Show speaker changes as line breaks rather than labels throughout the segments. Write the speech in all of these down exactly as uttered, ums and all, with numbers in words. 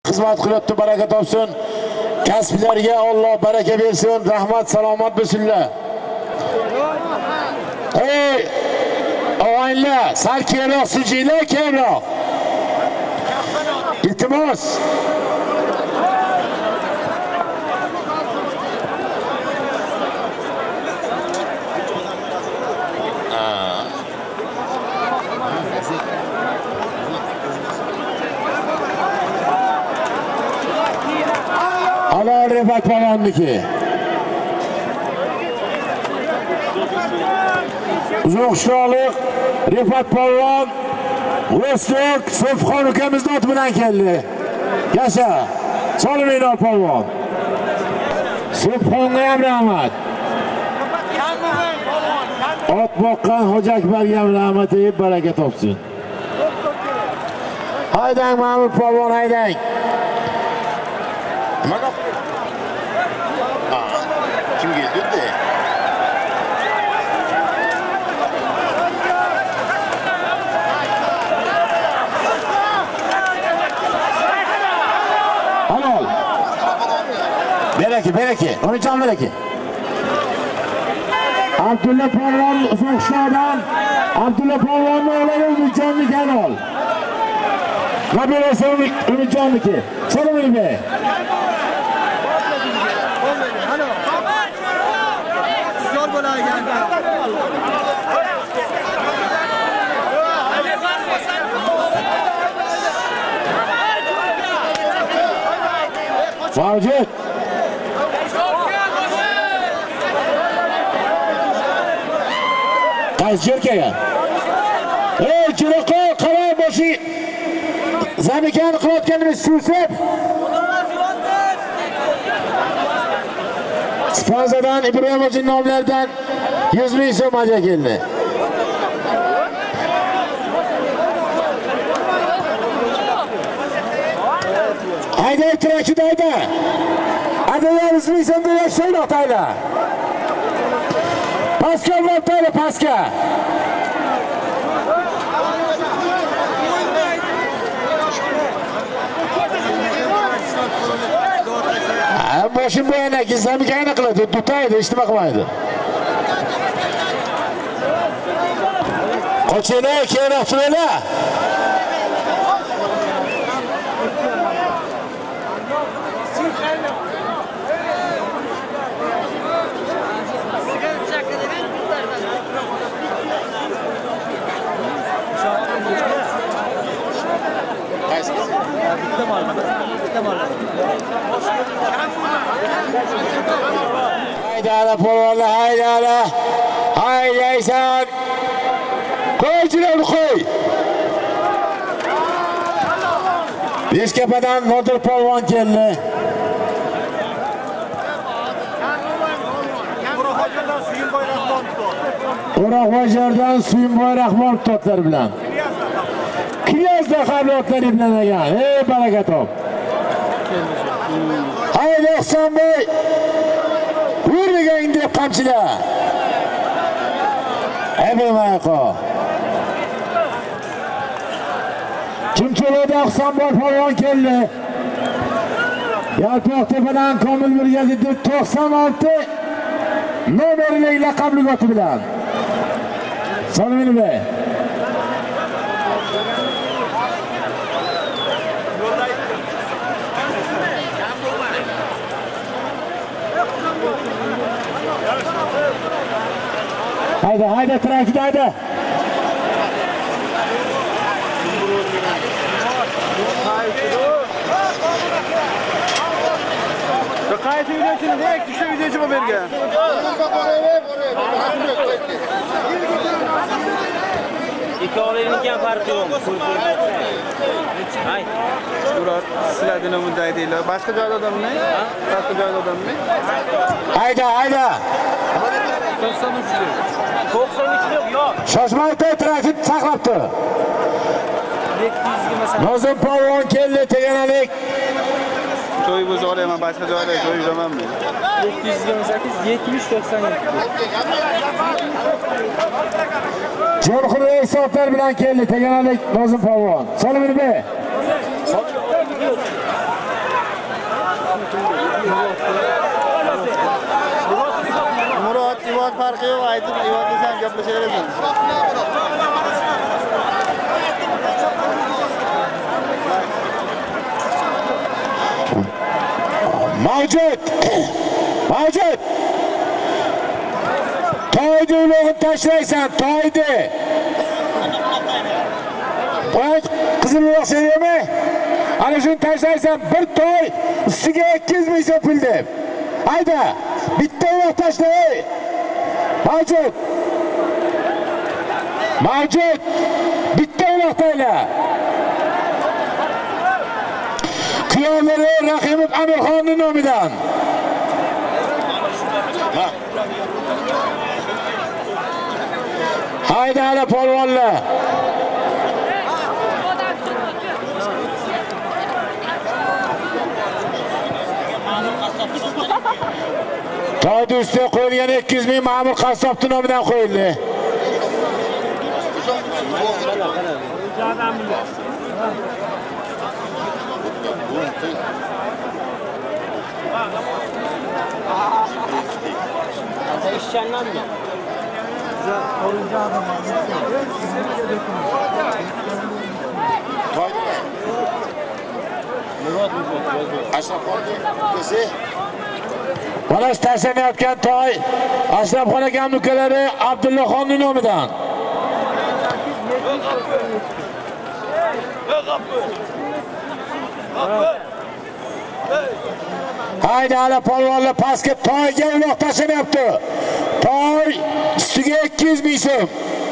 xizmat qilyapti, baraka topsin. Kasblarga Alloh baraka bersin. Rahmat, salomat bo'lsinlar. Ey, og'aylar, sal keyinroq sujinglar, keyinroq. Iltimos. Ana Rifat Polvonniki. Uzoqshoqlik Rifat Polvon O'stok Sofxon ukamizni ot bilan keldi. Yasha. Solminglar Polvon. Sofxonga ham rahmat. Ot boqqan Hoji Akbarga ham rahmat deb baraka topsin. Haydang Mahmud Polvon, haydang. Mana kim keldi? Halol. Beraki, beraki. O'yinchon beraki. Abdulla Polvon Uzoqshoqdan Abdulla Polvonni o'g'li Umidjonlik halol. Nabirasi Umidjonniki. Saloming be. Zor bo'lagan. Mavjud. Qaysi Ey, Jiroqo, qaror boshi. Zamikan qilayotganimiz Yusuf. Sponsordan Ibrohimovich nomlaridan yuz ming so'm hadya keldi. Hayda trakida hayda. Hayda yuz ming so'm berib sho'la tayla. Paska bo'lib tayla paska. Boshim bo'yana gizlami kayna qiladi, tutaydi, ishtima qilmaydi. Qochinglar, keyinroq turinglar. Haydala polvonlar, haydala. Haydaysan. Qo'ychilar qo'y. Beshkapadan Nodir polvon keldi. O'roqbojardan Suyunboy Rahmon totlar bilan. Kiyazda qablotlar bilan ekan. Ey baraka top. Haydi Ihsonboy. Yurgan deb qamchilar. Ebemayqo. Chimcho'loda Ihsonboy polvon keldi. Yalpoqtepadan Komil Mirgazidov to'qson olti nomerli laqabli oti bilan. Salomini be. Hayda, hayda, trakda hayda. Qaysi videochini dek, tushda videochi bo'lib bergan. Ikkovlarining ham farqi yo'q. Hay. Surat sizlardan bunday deylar. Boshqa joyda odammi? Boshqa joyda odammi? Hayda, hayda. to'qson uch. to'qson uch yo'q. Shoshmay trafik saqlabdi. Nozim polvon keldi, teganalik. To'y bozori ham boshqa joyda to'y yuramanmi? ikki yuz yigirma sakkiz yetmish to'qson yetti. Jo'rxo'rda hisoblar bilan keldi, teganalik Nozim polvon. Salomini be. farqi yo'q, aytib yordasam gaplashaverasan.
Mavjud. Mavjud. Toyni ulug'ini tashlaysan, toyni. Qo'y qizil uloq sevimi? Ana shuni tashlaysan, bir toy ustiga ikki yuz ming so'm pul deb. Hayda, bitta uloq tashla. Mavjud. Mavjud. Bitta uloq tayla. Kuyovlari Rahimov Amirxonning nomidan. Hayda ala polvonlar. Toyni ustiga qo'yilgan ikki yuz ming Ma'mur Qassobning nomidan qo'yildi.
İşçenler mi?
Mana shu tashlanayotgan toy Ashrafxon akam ukalari Abdullaxonning nomidan. Hayda ala polvonlar pastga toyga uloq tashlanayapti. Toy ustiga ikki yuz ming so'm.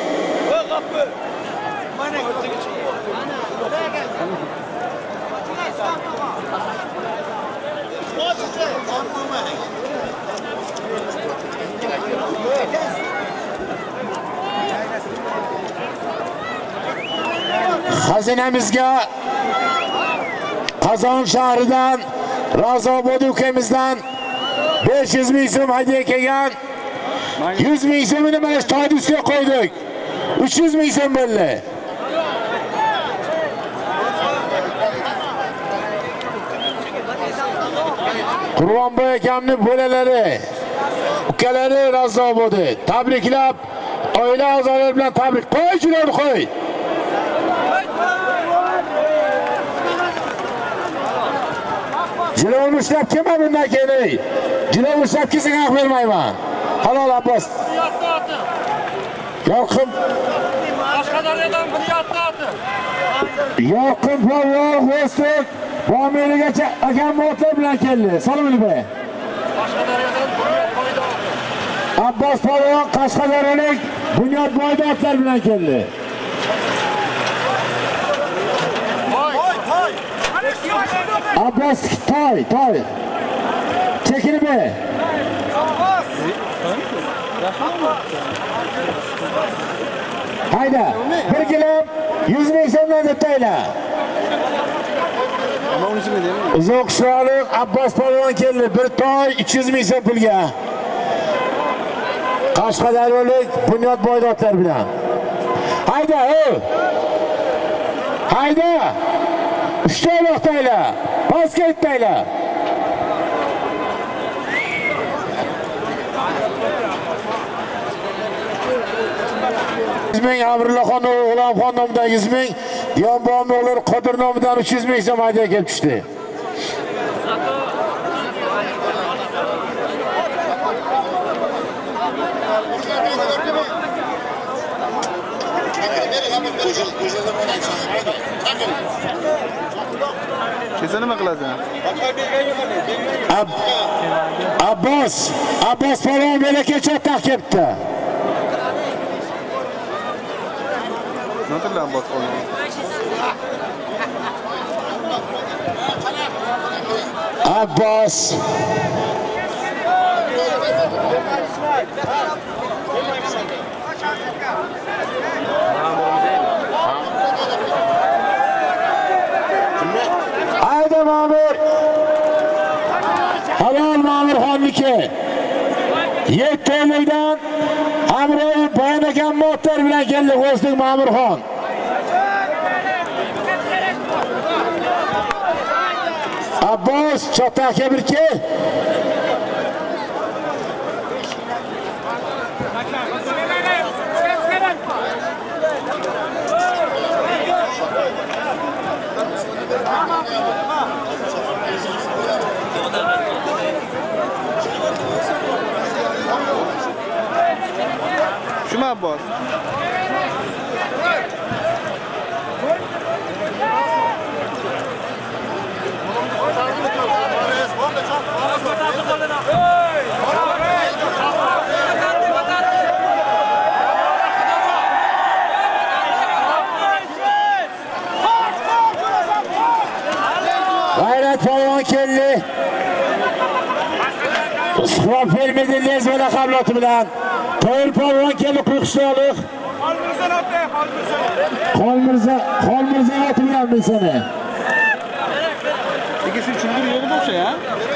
Xazinamizga Qozon shahridan Razobod ukamizdan besh yuz ming so'm hadya kelgan. yuz ming so'mini mana shu toyni ustiga qo'ydik. uch yuz ming so'm bo'ldi. Qurbonboy akamning bo'lalari, ukalari Razobodi tabriklab, oila a'zolari bilan tabrik qo'y, julovni qo'y. Jilovni ushlab kelma bundan keyin. Jilovni ushlab kelsa haq bermayman. Halol Abbos. Yoqim.
Qashqadaryodan bir yoqqa oti.
Yoqim polvon G'ostuk Bo'meligacha akam otlar bilan keldi. Salom alaykum.
Qashqadaryodan bir yoqqa oti.
Abbos polvon Qashqadaryolik Bunyod boyda otlar bilan keldi.
Toy, toy.
Abbos toy, toy. Chekini be. Hayda, bir kilo yuz ming so'mdan deb tayla. Uzoq shrolik Abbos polvon keldi. Bir toy uch yuz ming so'm pulga. Qashqadaryolik Bunyod boydotlar bilan. Hayda, o. Hayda. uchta uloq tayla. Basket tayla. yuz ming Amrullaxon G'ulomxon nomidan yuz ming, Diyonboylar Qodir nomidan uch yuz ming so'm hadya kelib tushdi.
Kecha nima qilasan?
Ab Abbos, Abbos polvon belaka chotaq kelibdi.
Notirlar Abbos polvon.
Abbos Hayda Ma'mur. Halol Ma'murxonniki. yetti oylikdan Amroyev Boyan akam motor bilan keldi G'ostuk Ma'murxon. Abbos chotaqqa bir ke.
Abbos.
Gayret polvon keldi. Suhbat vermedi lezbe laqabloti bilan. To'yir polvon keldi Quyuqishloqlik. Qolmirza, Qolmirza oti bilan men seni.
Peki şu çılgır yolu boşa ya.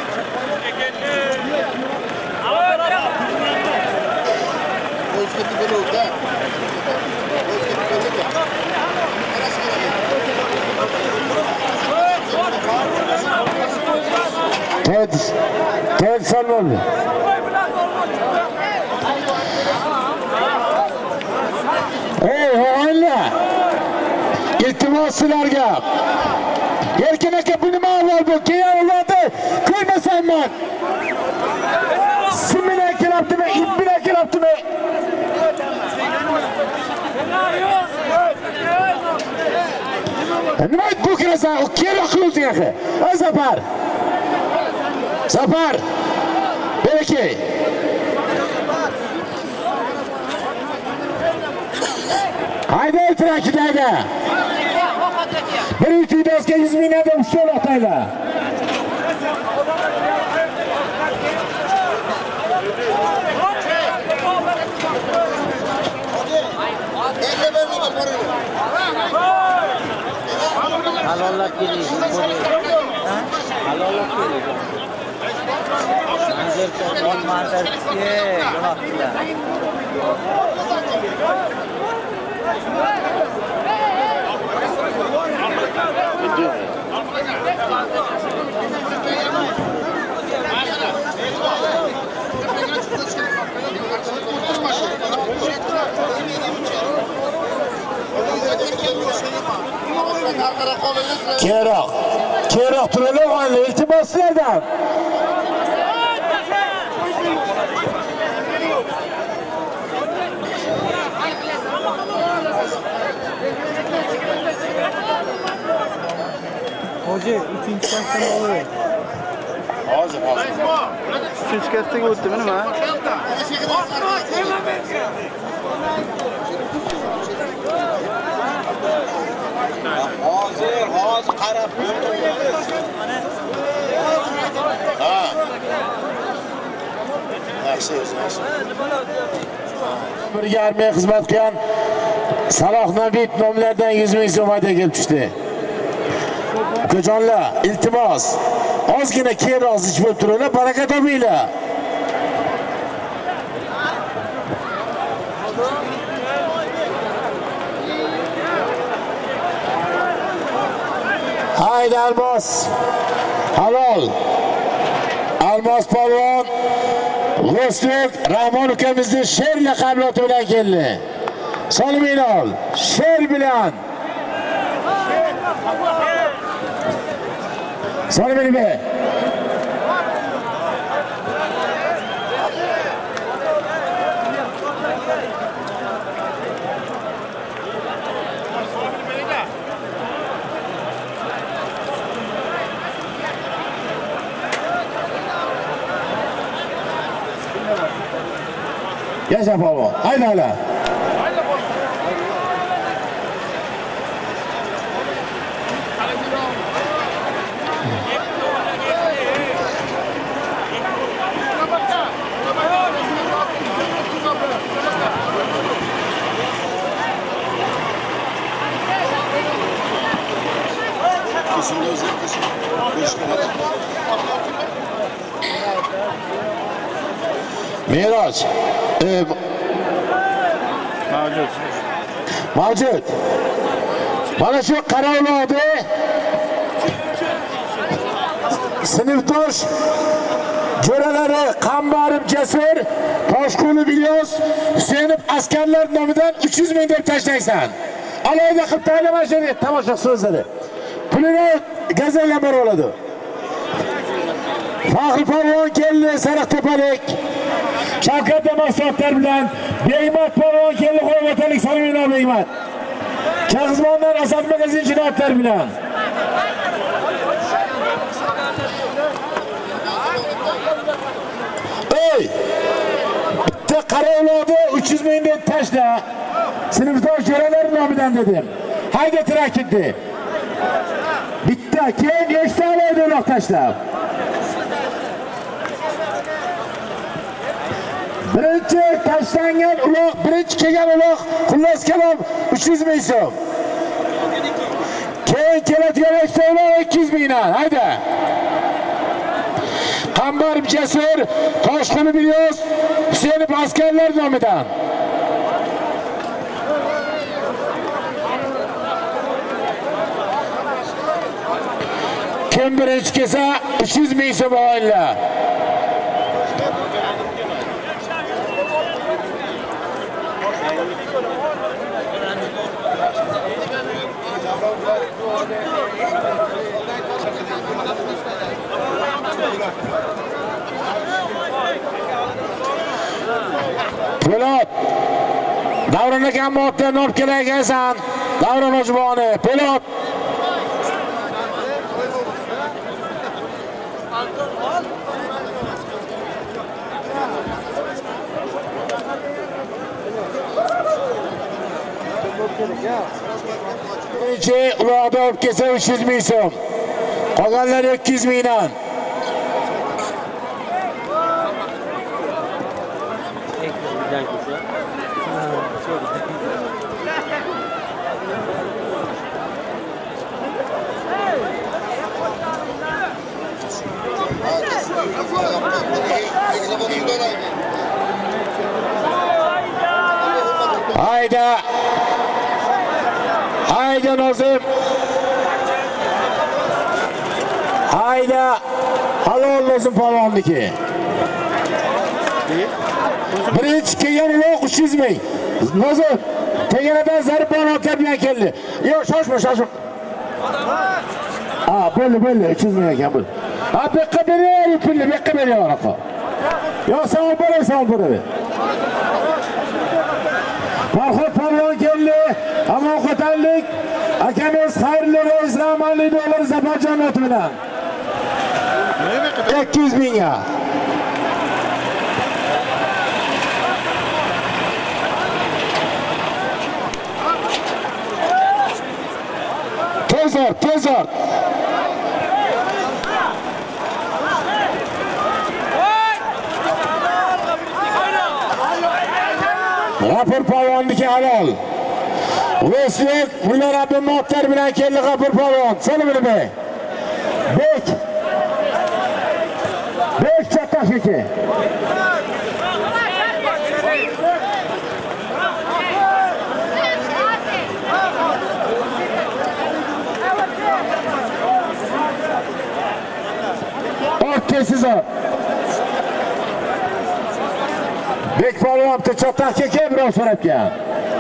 Ted, Ted Salman. Ey ho'anlar. İltimos sizlarga. Erkin aka bu nima avval bu? Keyin ularni ko'rmasanman. Sim bilan kelibdimi? Ip bilan kelibdimi? Nima bu kirasan? O kerak qildi aka. O Zafar. Zafar. Berki. Haydi trakidayda. Bir ütüydezge yüz binada uçtuğun atayla.
Halollab geliyor. Halollab geliyor. Manzar kapon manzar kiye gunohlar.
Kerak. Kerak turalab oldi. İltimos sizlardan.
Hoca üçüncü kastan oluyor.
Hozir, hozir.
Üçüncü kastaga o'tdimi nima?
Hozir, hozir qarab. Ha. Yaxshi, yaxshi.
Bir armiya xizmat qilgan Saloh Nabit nomlardan yuz ming so'm hadya kelib tushdi. Ukajonlar, iltimos, ozgina keyinroq zich bo'lib turinglar, baraka topinglar. Haydi Almos. Halol. Almos polvon G'o'slik Rahmon ukamizning sher laqabloti bilan keldi. Solminol, sher bilan. Solmin be. Yaşa polvon. Haydi hala. Miraç. E,
Mavjud.
Mavjud. Mana shu qarovlodi. Sinfdosh jo'ralari Qambarim Jasur, Toshquli Bilyos, Husaynov askarlar nomidan uch yuz ming deb tashlaysan. Alayda qilib tayinlama shuni tomosha so'zlari. Pulini gazetlar berib oladi. Faxri polvon keldi, Sariqtepalik. Shavkat Maqsadlar bilan Beymat polvon keldi qo'yvatalik salomlar Beymat. Chag'izmondan Asad magazin jinoyatlar bilan. Ey! Bitta qara avlodi uch yuz ming deb tashla. Sinfdosh jo'ralar nomidan dedim. Hayda trakitdi. Bitta keyin nechta avlodi uloq tashlab. Birinchi tashlangan uloq, birinchi kelgan uloq, xullas kalom uch yuz ming so'm. Keyin keladigan ikkita uloq ikki yuz mingdan. Hayda. Qambar Jasur, Toshqulov Ilyos, Husaynov askarlar nomidan. Kim birinchi kelsa uch yuz ming so'm oillar. Po'lat Davron akam otdan olib kelagansan. Davron Ojboni, Po'lat. Birinchi uloqda olib kelsa uch yuz ming so'm. Qolganlar ikki yuz mingdan. Hayda. Hayda Nozim. Hayda. Halol Nozim polvonniki. Birinchi kelgan uloq uch yuz ming. Nozim teganadan zarb bolotlar bilan keldi. Yo'q, shoshma, shoshma. Ha, bo'ldi, bo'ldi, uch yuz ming ekan bu. Ha, bekqa bering, pulni bekqa bering oraqa. Yo'q, sen olib boraver, sen olib boraver. Farhod polvon keldi. Amon qo'tanlik. Akamiz xayrli reis rahmanli do'lar Zafar Jannat bilan. ikki yuz mingga. Tezor, tezor. G'afur polvonniki halol. O'slik Mulla Rabbim Muxtar bilan keldi G'afur polvon. Salomini be. Bek. Bek chattaqiki. Ortesiz o. Bek polvon chattaqqa kelib birov so'rabgan.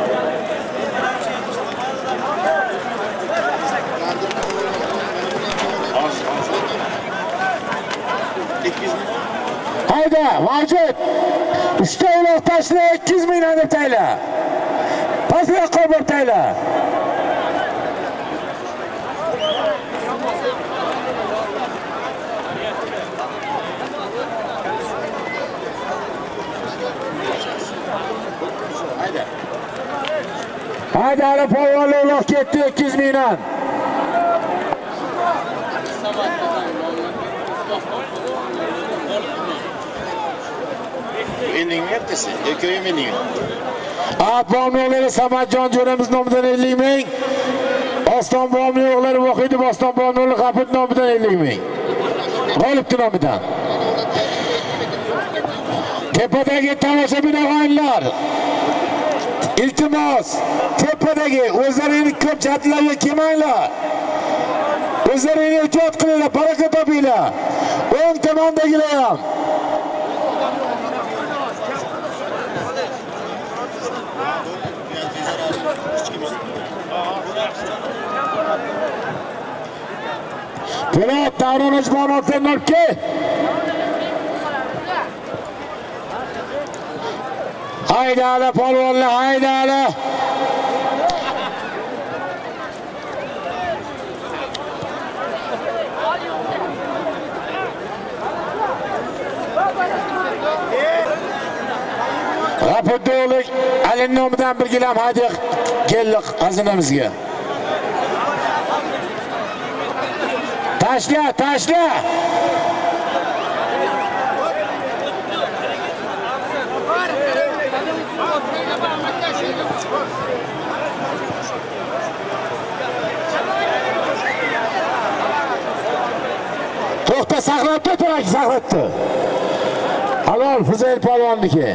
Hayda, vajib. Uchta uloq tashla ikki yuz mingdan deb tayla. Pastga qo'yib tayla. Hayda. Hayda, hali polvonlar uloq ketdi ikki yuz mingdan.
Ening yaptısın, köyüm ening.
Atbom oğulları Samatjon jo'ramiz nomidan ellik ming. Ostonbom oğulları Vohidov Ostonbom oğlu G'afur nomidan ellik ming. G'olibni nomidan. Tepadagi tomoshabin og'aynilar. Iltimos, tepadagi o'zlaringizni ko'p chatlarga kelmanglar. O'zlaringizni ehtiyot qilinglar, baraka topinglar. O'ng tomondagilar ham. Po'lat Davron Ojbonovdan olibke. Haydi ala polvonlar, haydi ala. Rapiddo'lik Alin nomidan bir gilam hadya keldik xazinamizga. Tashla, tashla. To'xta, saqlatdi, to'rak saqlatdi. Halol Fuzayl polvonniki.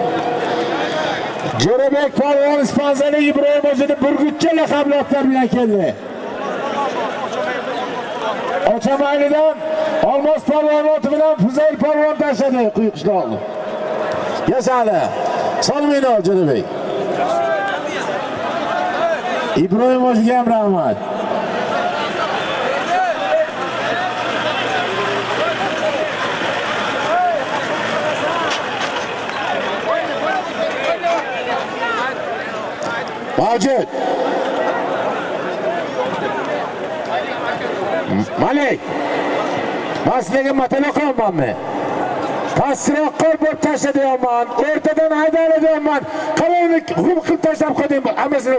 Jo'rabek polvon sponsorlik Ibrohim Hojining burgutcha laqabli otlar bilan keldi. Ochamaylidan Olmos polvon oti bilan Fuzayl polvon tashladi Quyuqishloqni. Yasadi. Solmaydi Jo'rabek. Ibrohim Hojiga ham rahmat. Mavjud. Malik. Masliga matalo qolmanmi? Pastroq qo'yib tashladiman. O'rtadan haydaladiman. Qarovni hum qilib tashlab qo'ydim. Hammasini.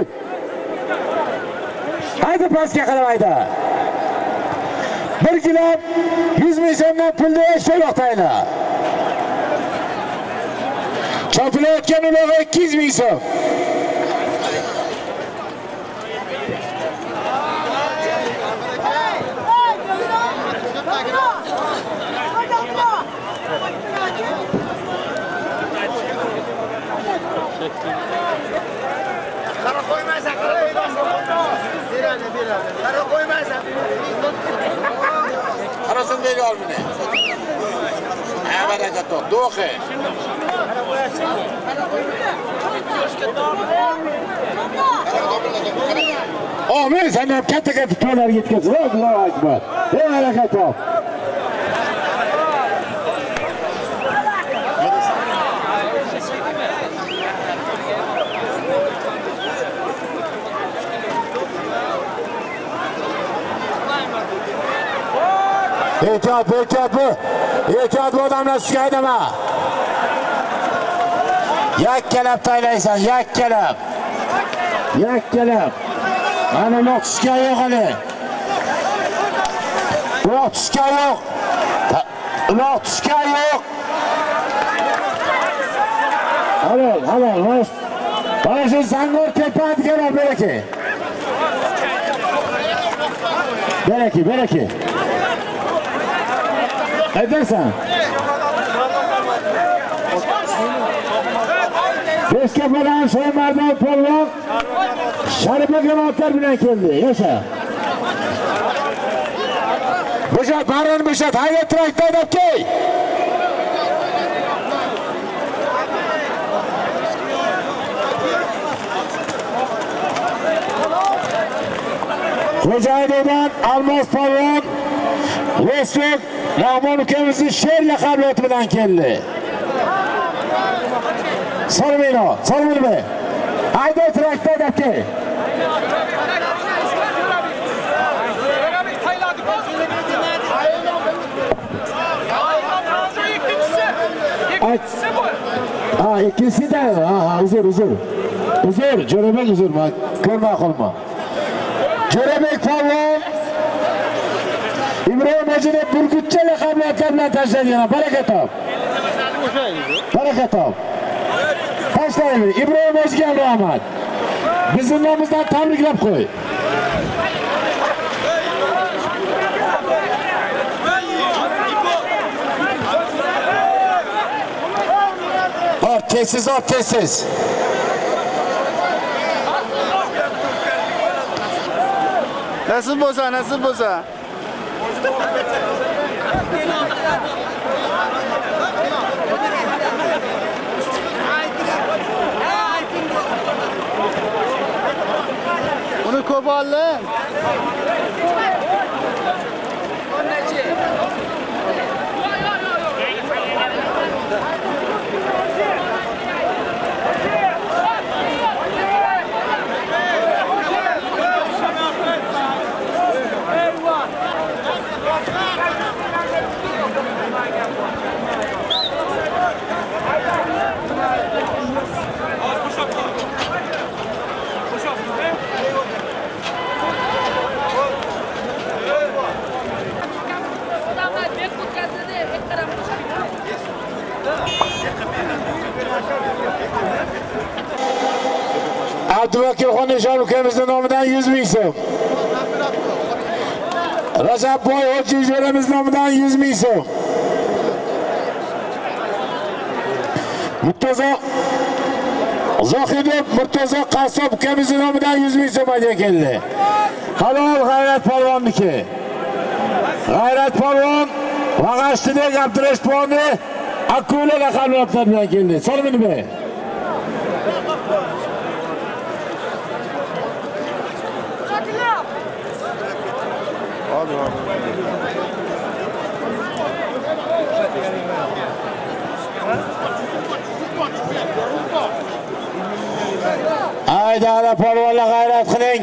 Haydi pastga qarab hayda. bir kilo yuz ming so'mdan pulni sho'loqtayla. Chopilayotgan ulog'i ikki yuz ming so'm.
Qara qo'ymaysan, qara qo'ymaysan. Beradi, beradi. Qara qo'ymaysan.
Qarasin deydi olmini. Ha, baraka top, do'qi.
Qara qo'yasizmi? Qara qo'ymaysan.
Amin, sen ham katta-katta to'ylarga yetkazib, Allohu akbar. Ey baraka top. Ehtiyot, ehtiyot bu. Ehtiyot bu odamlar sizga haydama. Yakkalab taylaysan, yakkalab. Yakkalab. Ana uloq tushgan yo'q hali. Uloq tushgan yo'q. Uloq tushgan yo'q. Halol, halol, ho'sh. Mana shu zangor tepadigan beraki. Beraki, beraki. Edersen. Beşke falan şey merdan polvon Şarife kanatlar bilen keldi. Yaşa. Buşat, barın buşat. Haydi traktör edip ki. Kocaeli'den Almos polvon Westwood Rahman ülkemizin şer lakabı bilen keldi. Sormayın o, sormayın be. Haydi traktör edip ki. Ha, ikincisi de, ha, uzur, uzur. Uzur, Jo'rabek uzur, kırma kolma. Jo'rabek polvon İbrahim Hojining burgutcha laqabli bilan tashlangan. Baraka top. Baraka top. Tashlaydi. İbrahim Hojiga rahmat. Bizning nomimizdan tabriklab qo'y. Ort tezsiz, ort tezsiz.
Nasıl boza, nasıl boza? Bunu kobalın.
Abduvakil Xonishon ukamizning nomidan yuz ming so'm. Rajabboy Hojijo'ramiz nomidan yuz ming so'm. Murtazo Zohidov Murtazo Qassob ukamizning nomidan yuz ming so'm hadya keldi. Halol G'ayrat polvonniki. G'ayrat polvon Vag'ashtidek Abdurashponni Akula laqablar bilan keldi. Solmini be. Hayda ana polvonlar g'ayrat qiling.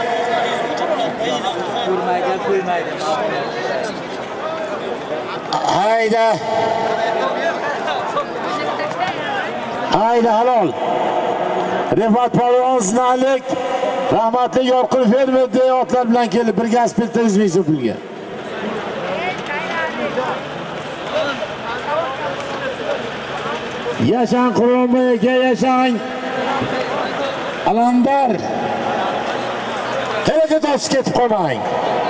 Ko'rmaydi, qo'ymaydi.
Hayda. Hayda halol. Rifat polvon Sinalik rahmatli Yorqin fermer otlar bilan keldi. Bir gaz pilta yuz ming so'm pulga. Yashan Quronboy aka, yashang. Alandar. Telega topib ketib qolmang.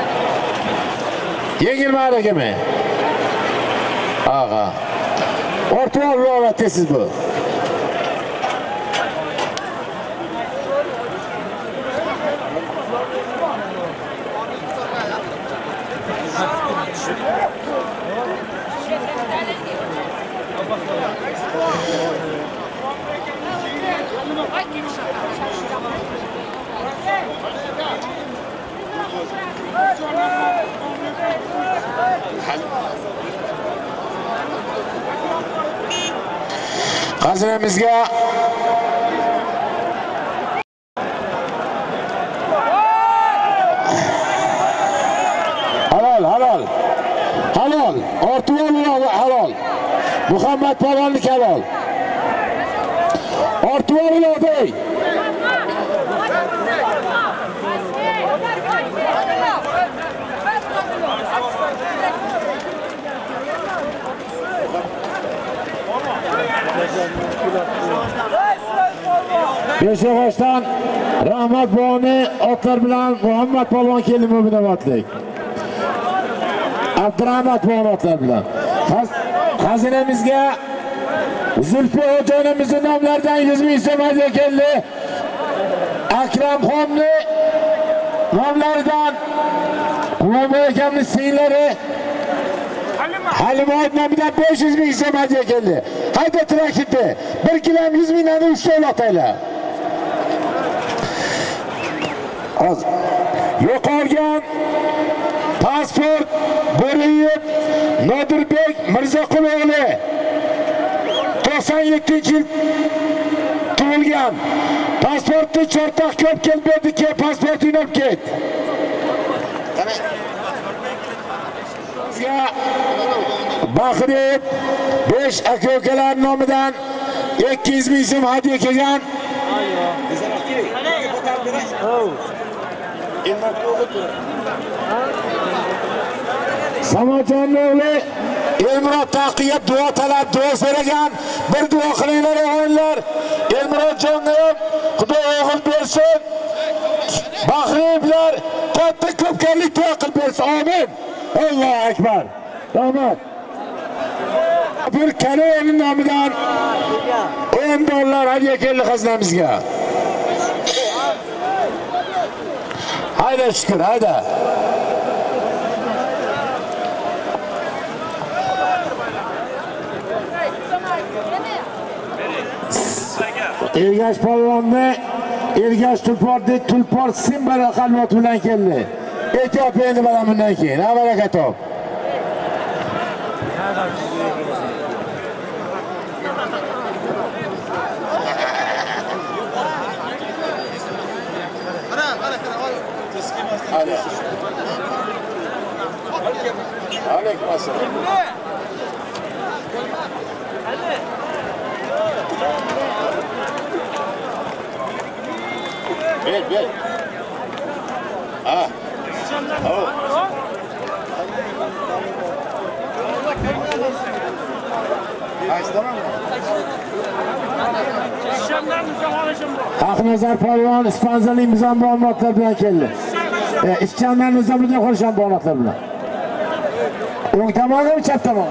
Yengilma harakami? Ag'a. Ortvoq ro'vatesiz bu. Qazinamizga halol halol halol ortvoq halol Muhammad polvonlik halol ortvoq ey Beshyog'ochdan Rahmat boni otlar bilan Muhammad polvon keldi Mo'minavatlik. Abdurahmat polvon otlar bilan. Xazinamizga Zulfi Hojonimizning nomlaridan yuz ming so'm hadya keldi. Akramxonni nomlaridan Qulonboy akamning singlari Halimoyat nomidan besh yuz ming so'm hadya keldi. Hayda traktorda bir kilogram yuz mingdan uchta olotaylar. Az yo'qolgan pasport Bo'riyev Nodirbek Mirzaqulo'g'li to'qson yettinchi yil tug'ilgan. Pasportni chortoq ko'p keldi, ke pasportini olib ket. Baxri besh aka-ukalar nomidan ikki yuz ming so'm hadya kelgan. Samojonning o'g'li Elmurod Taqiyat duo talab duo so'ragan. Bir duo qilinglar o'g'illar. Elmurodjonga ham Xudo o'g'il bersin. Baxriylar katta ko'pkarlik duo qilib bersin. Amin. Allohu akbar. Rahmat. Bir Kalovning nomidan o'n dollar hadya keldi xazinamizga. Hayda shukr, hayda. Ergash polvonni Ergash Tulpordi Tulpor Simba qalbot bilan keldi. Etiyopiya endi bilan bundan keyin. Ha baraka top. Aleyküm assalam. Ver, ver. Ha. Tamam. Haqnazar polvon sponsorlik nizom ma'lumotlar bilan keldi. E, ishchanlar nizomida qolishgan ma'lumotlar bilan. O'ng tomonmi, chap tomon?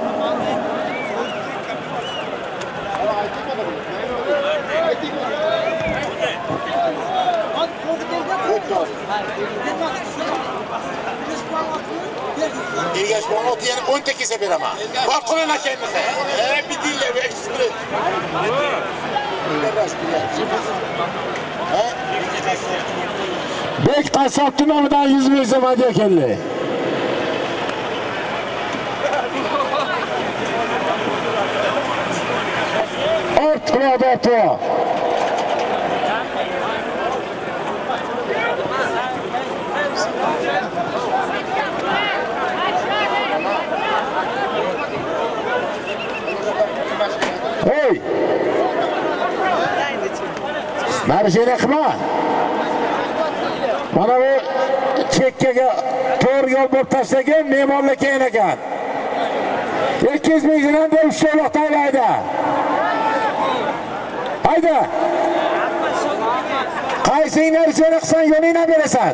Ergash bo'lmoqda yana o'nta kelsa beraman. Bor qo'lini akangizga. E, bidinglar va ekspres.
Bek Qassobni nomidan yuz ming so'm hadya keldi. Ort qiladi. Hey! Marjana qilma. Mana bu chekkaga to'g'ri yo'l bo'lib tashlagan me'morlik keyin ekan. ikki yuz ming so'mdan da uch yo'l taylaydi. Hayda. Qaysing marjana qilsan yo'lingdan berasan.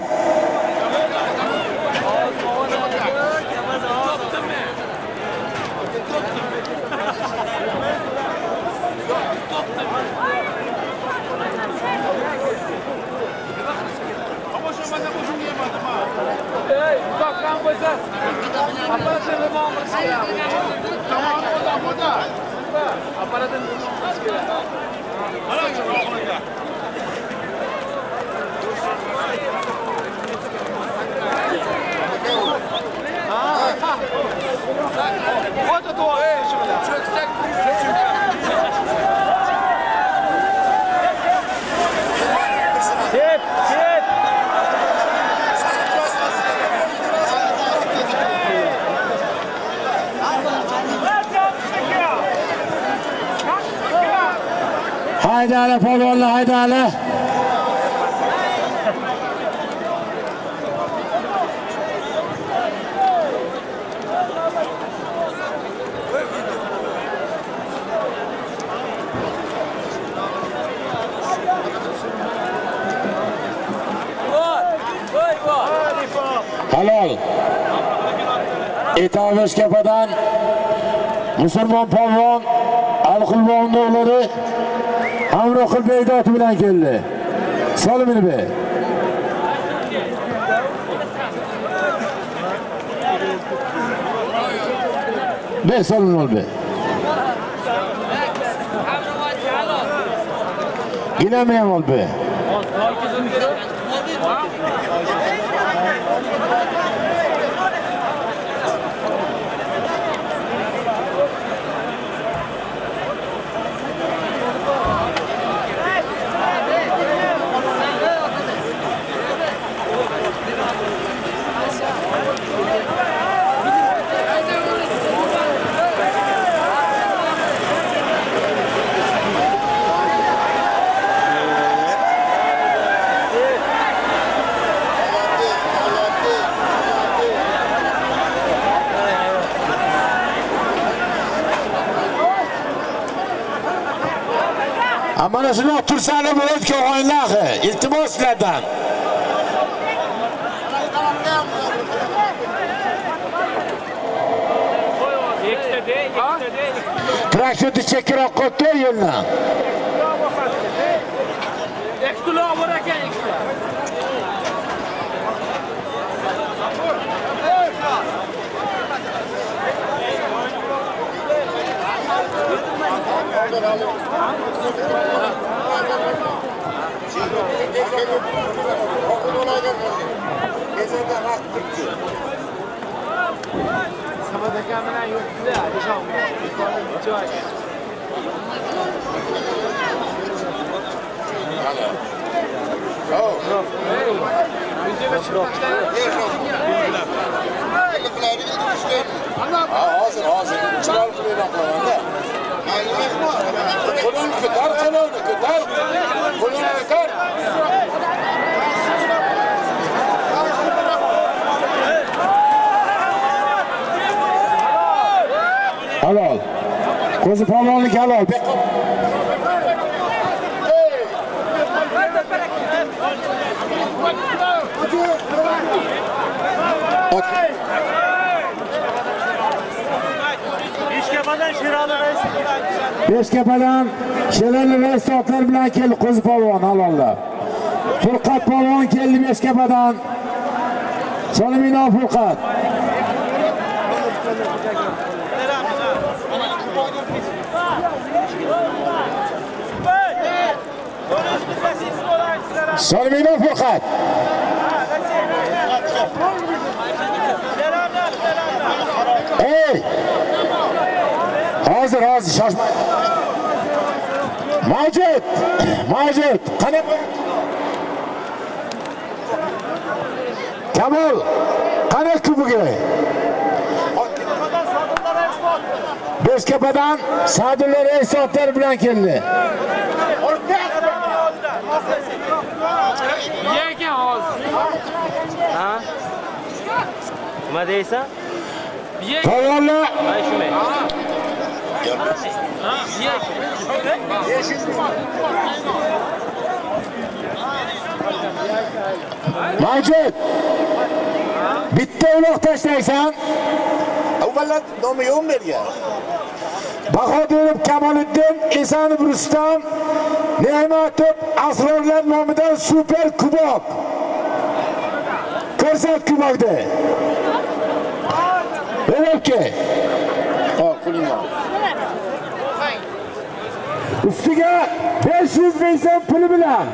Haydali polvonlar, haydali. Halol. Etavish kapadan musulmon polvon Alqulbonning o'g'lari Amro Qilbeydi oti bilan keldi. Solimini be. Be solimini ol be. Ginami ham ol be. Mana shuni tursani bo'ladi o'yinlar. Iltimos sizlardan. Traktorni chekkiroq qo'ydi yo'ldan. Ekstuloq bor ekan ekstuloq.
Hozir, hozir. Chiroyli qilib qilaman-da. Qo'lini ko'tar, qo'lini ko'tar. Qo'lini ko'tar.
Halol. Ko'zi polvonlik halol. Beshkapadan Sherali rais otlar bilan keldi Qo'zi polvon halollar. Furqat polvon keldi Beshkapadan. Solimino Furqat. Solimino Furqat. Ey! Hozir, hozir shoshma. Mavjud, mavjud. Qani Kamol, qani kubugi? Beshkapadan Sadulla rais otlar bilan keldi.
Yegan hozir. Ha? Nima deysan?
Polvonlar.
Mana shunday.
Mavjud. Bitta uloq tashlaysan.
Avvallar nomi yo'q bergan.
Bahodirov Kamoliddin, Esanov Rustam, Ne'matov Asrorlar nomidan super kubok. Ko'rsat kubokda. Belki.
Ha, qo'lingga.
Ustiga besh yuz ming so'm puli bilan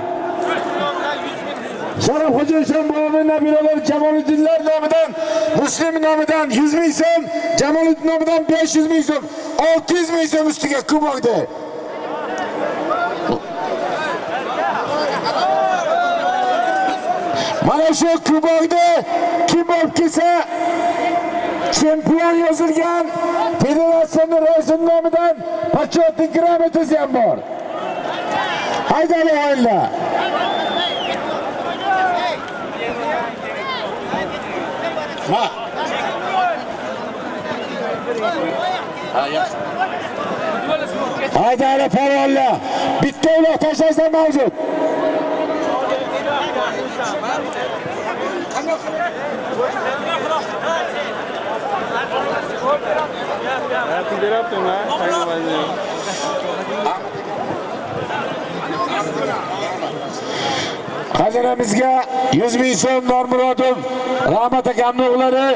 Sharafxo'ja Shambobov nabiralar Jamoliddinlar nomidan, Muslim nomidan yuz ming so'm, Jamoliddin nomidan besh yuz ming so'm, olti yuz ming so'm ustiga kubokda. Mana shu kubokda kim bo'lib kelsa chempion yozilgan federatsiya raisi nomidan почетный грамотasi ham bor. Haydali o'yinlar.
Ha. Ha, yaxshi.
Haydali polvonlar. Bitta uloq tashlasa mavjud. Haziramizga yuz ming so'm Normurodov, Rahmat akamning o'g'lari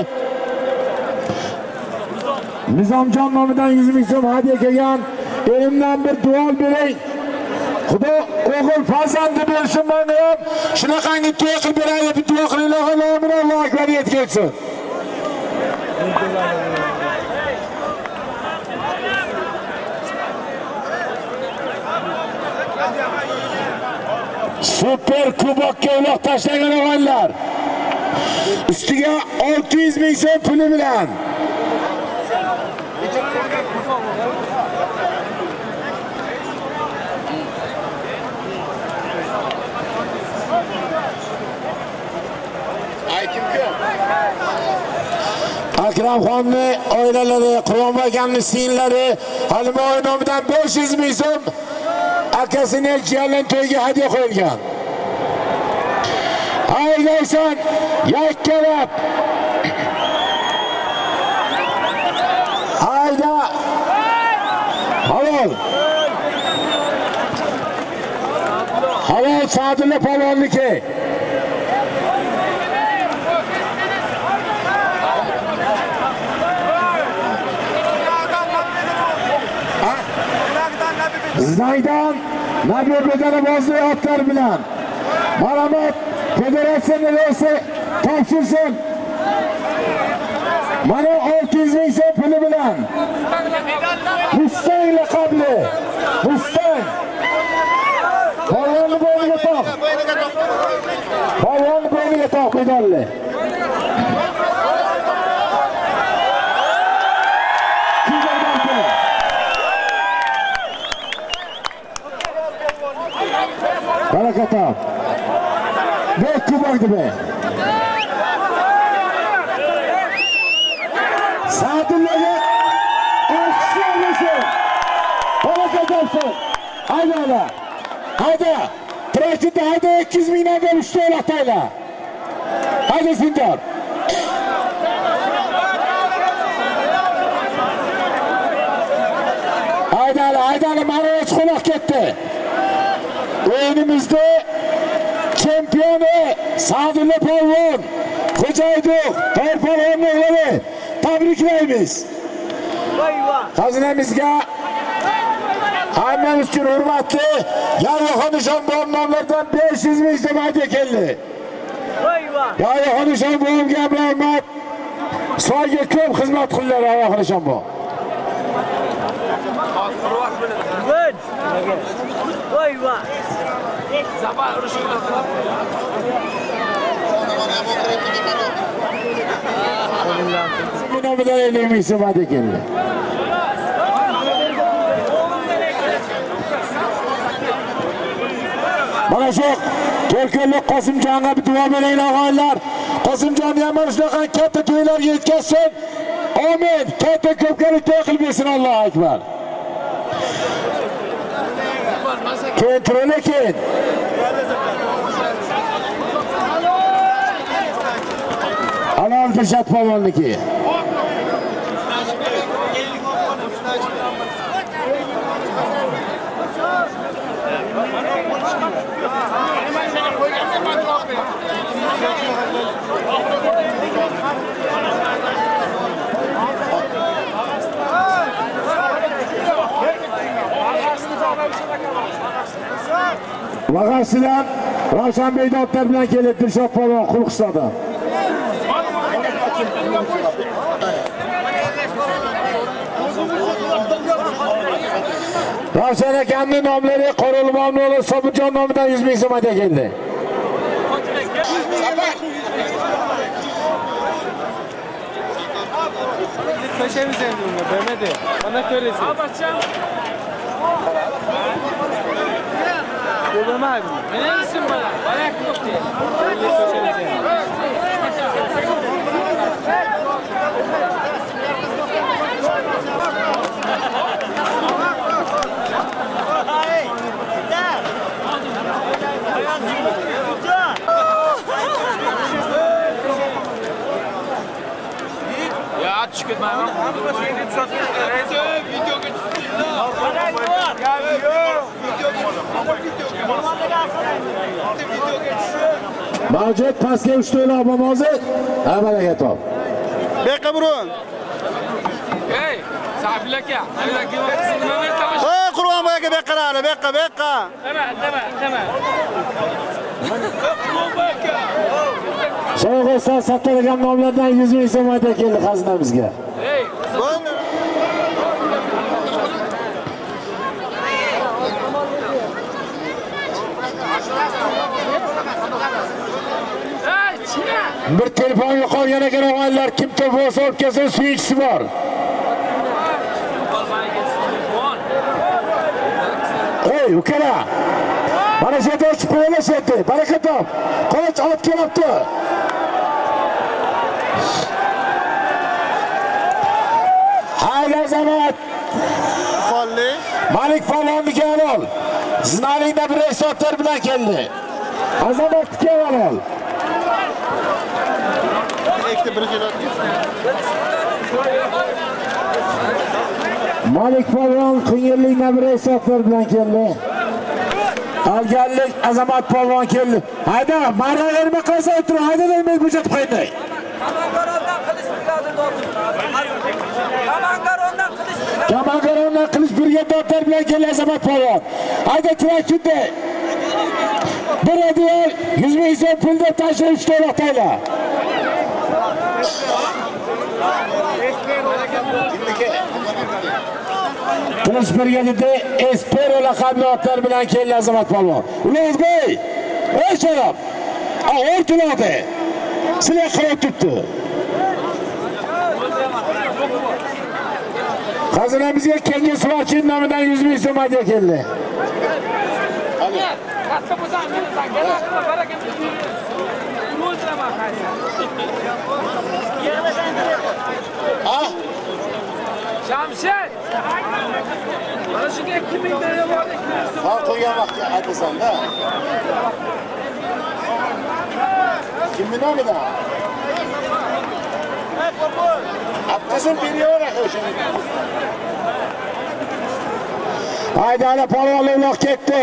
Nizomjon nomidan yuz ming so'm hadiya kelgan. Elimdan bir duo bering. Xudo o'g'il farzandi bersin menga ham. Shunaqangi to'y qilib beradi, bir duo qilinglar. Allohu akbar yetkazsin. Super kubokka uloq tashlagan o'g'illar. Ustiga olti yuz ming so'm puli bilan. Akramxonning oilalari, Quronboy akamning singlari, Halimoy nomidan besh yuz ming so'm akasining jiyanlan to'yiga hadiya qo'yilgan. Haydaysan, yakkalab. Hayda. Halol. Halol Sadulla polvonniki. Zaydan Nabi Bedarabozli otlar bilan Maramat federatsiya raisi topshirsin. Mana olti yuz ming so'm puli bilan Mustang laqabli Mustang polvonni bo'yniga taq. Polvonni bo'yniga taq medalli. Barakata. Ve kubakdı be. Sadullah'a alkışlar olsun. Haydi haydi. Haydi. Traktorda haydi ikki yuz mingdan deb uchta o'lataylar. Haydi Sindor. Haydi haydi haydi Maroj qo'noq ketdi. O'yinimizda chempioni Sa'dulla Polvon Xo'jaydiq To'rpolvonni o'g'li tabriklaymiz. Xazinamizga hammamiz uchun hurmatli Yayxonishon nomlaridan besh yuz ming so'm hadya keldi. Yayxonishon bo'limga rahmat. So'yga ko'p xizmat qildilar Yayxonishon bo'lim.
Good. Voy va. Zabar urishinglar.
Nomidan ellik ming so'm hadya keldi. Mana shu To'rkunlik Qosimjonga bir duo beringlar og'aylar. Qosimjon ham mana shunaqa katta to'ylarga yetkazsin. Amin. Katta ko'pkalik to'y qilib bersin. Allohu akbar. Keyin turali keyin. Halol Dilshod polvonniki. Vag'asidan Ravshan Beydodlar bilan kelib Dilshod polvon Qulqistondan. Ravshan akamning nomlari Qo'rolmonov o'g'li Sobirjon nomidan yuz ming so'm hadya keldi.
Ko'shamiz endi unga, bermadi. Mana ko'rasiz. Bo'lmaydi. Meni ismim bor. Ayak yo'q deydi. Ko'shamiz endi.
Ya çıkıp ben
Mavjud pastga uch to'ylar olmozi. Ha, baraka top.
Beqqa burun.
Hey, Sabil aka, ana kiyim nima aytamiz?
Ha, Qur'on boyaga beqqa rali, beqqa, beqqa.
Dema, dema, dema.
Sho'g'iston Sattorgan nomlaridan yuz ming so'm hadya keldi xazinamizga.
Hey,
Bo'ldi.
Bir telefon yo'qolgan ekan og'aylar, kim telefon olib kelsa suyunchisi bor. Ey, ukalar. Mana shu yerda chiqib qo'ylashyapti. Baraka top. Qo'ch olib kelibdi. Hayda Zamat.
Qolli.
Malik Polvonniki halol. Zinalingda bir esotlar bilan keldi. Azamatga halol.
Ekti birinchi lot.
Malik Polvon Qingirlikda bir esotlar bilan keldi. Alganlik Azamat Polvon keldi. Hayda, marra verma qilsa o'tir, hayda demay bo'shatib qo'ydi.
Kamangarondan qilich brigadir dotib. Kamangarondan qilich brigadir.
Kamangarondan qilich brigadir bilan keldi Azamat Polvon. Hayda traktorda. Bir adiyal yuz ming so'm pul deb tashlab uch to'la taylar. Qilich brigadida Espero laqabli otlar bilan keldi Azamat Polvon. Ulug'bey, ey sharaf. Og'ir tiladi. Sizlar qarab turibdi. Xazinamizga Kengiz Suvarchin nomidan yuz ming so'm hadya keldi.
katta bo'lsang, men gala baraka. O'ldiraman qaysi.
Ha?
Shamshet. Mana shunga ikki ming berib oldik.
Har qo'ygan vaqtda aytasan-da. Kimni nomidan? Aptasun beriyor o'shani.
Haydi ana polvonlar uloq ketdi.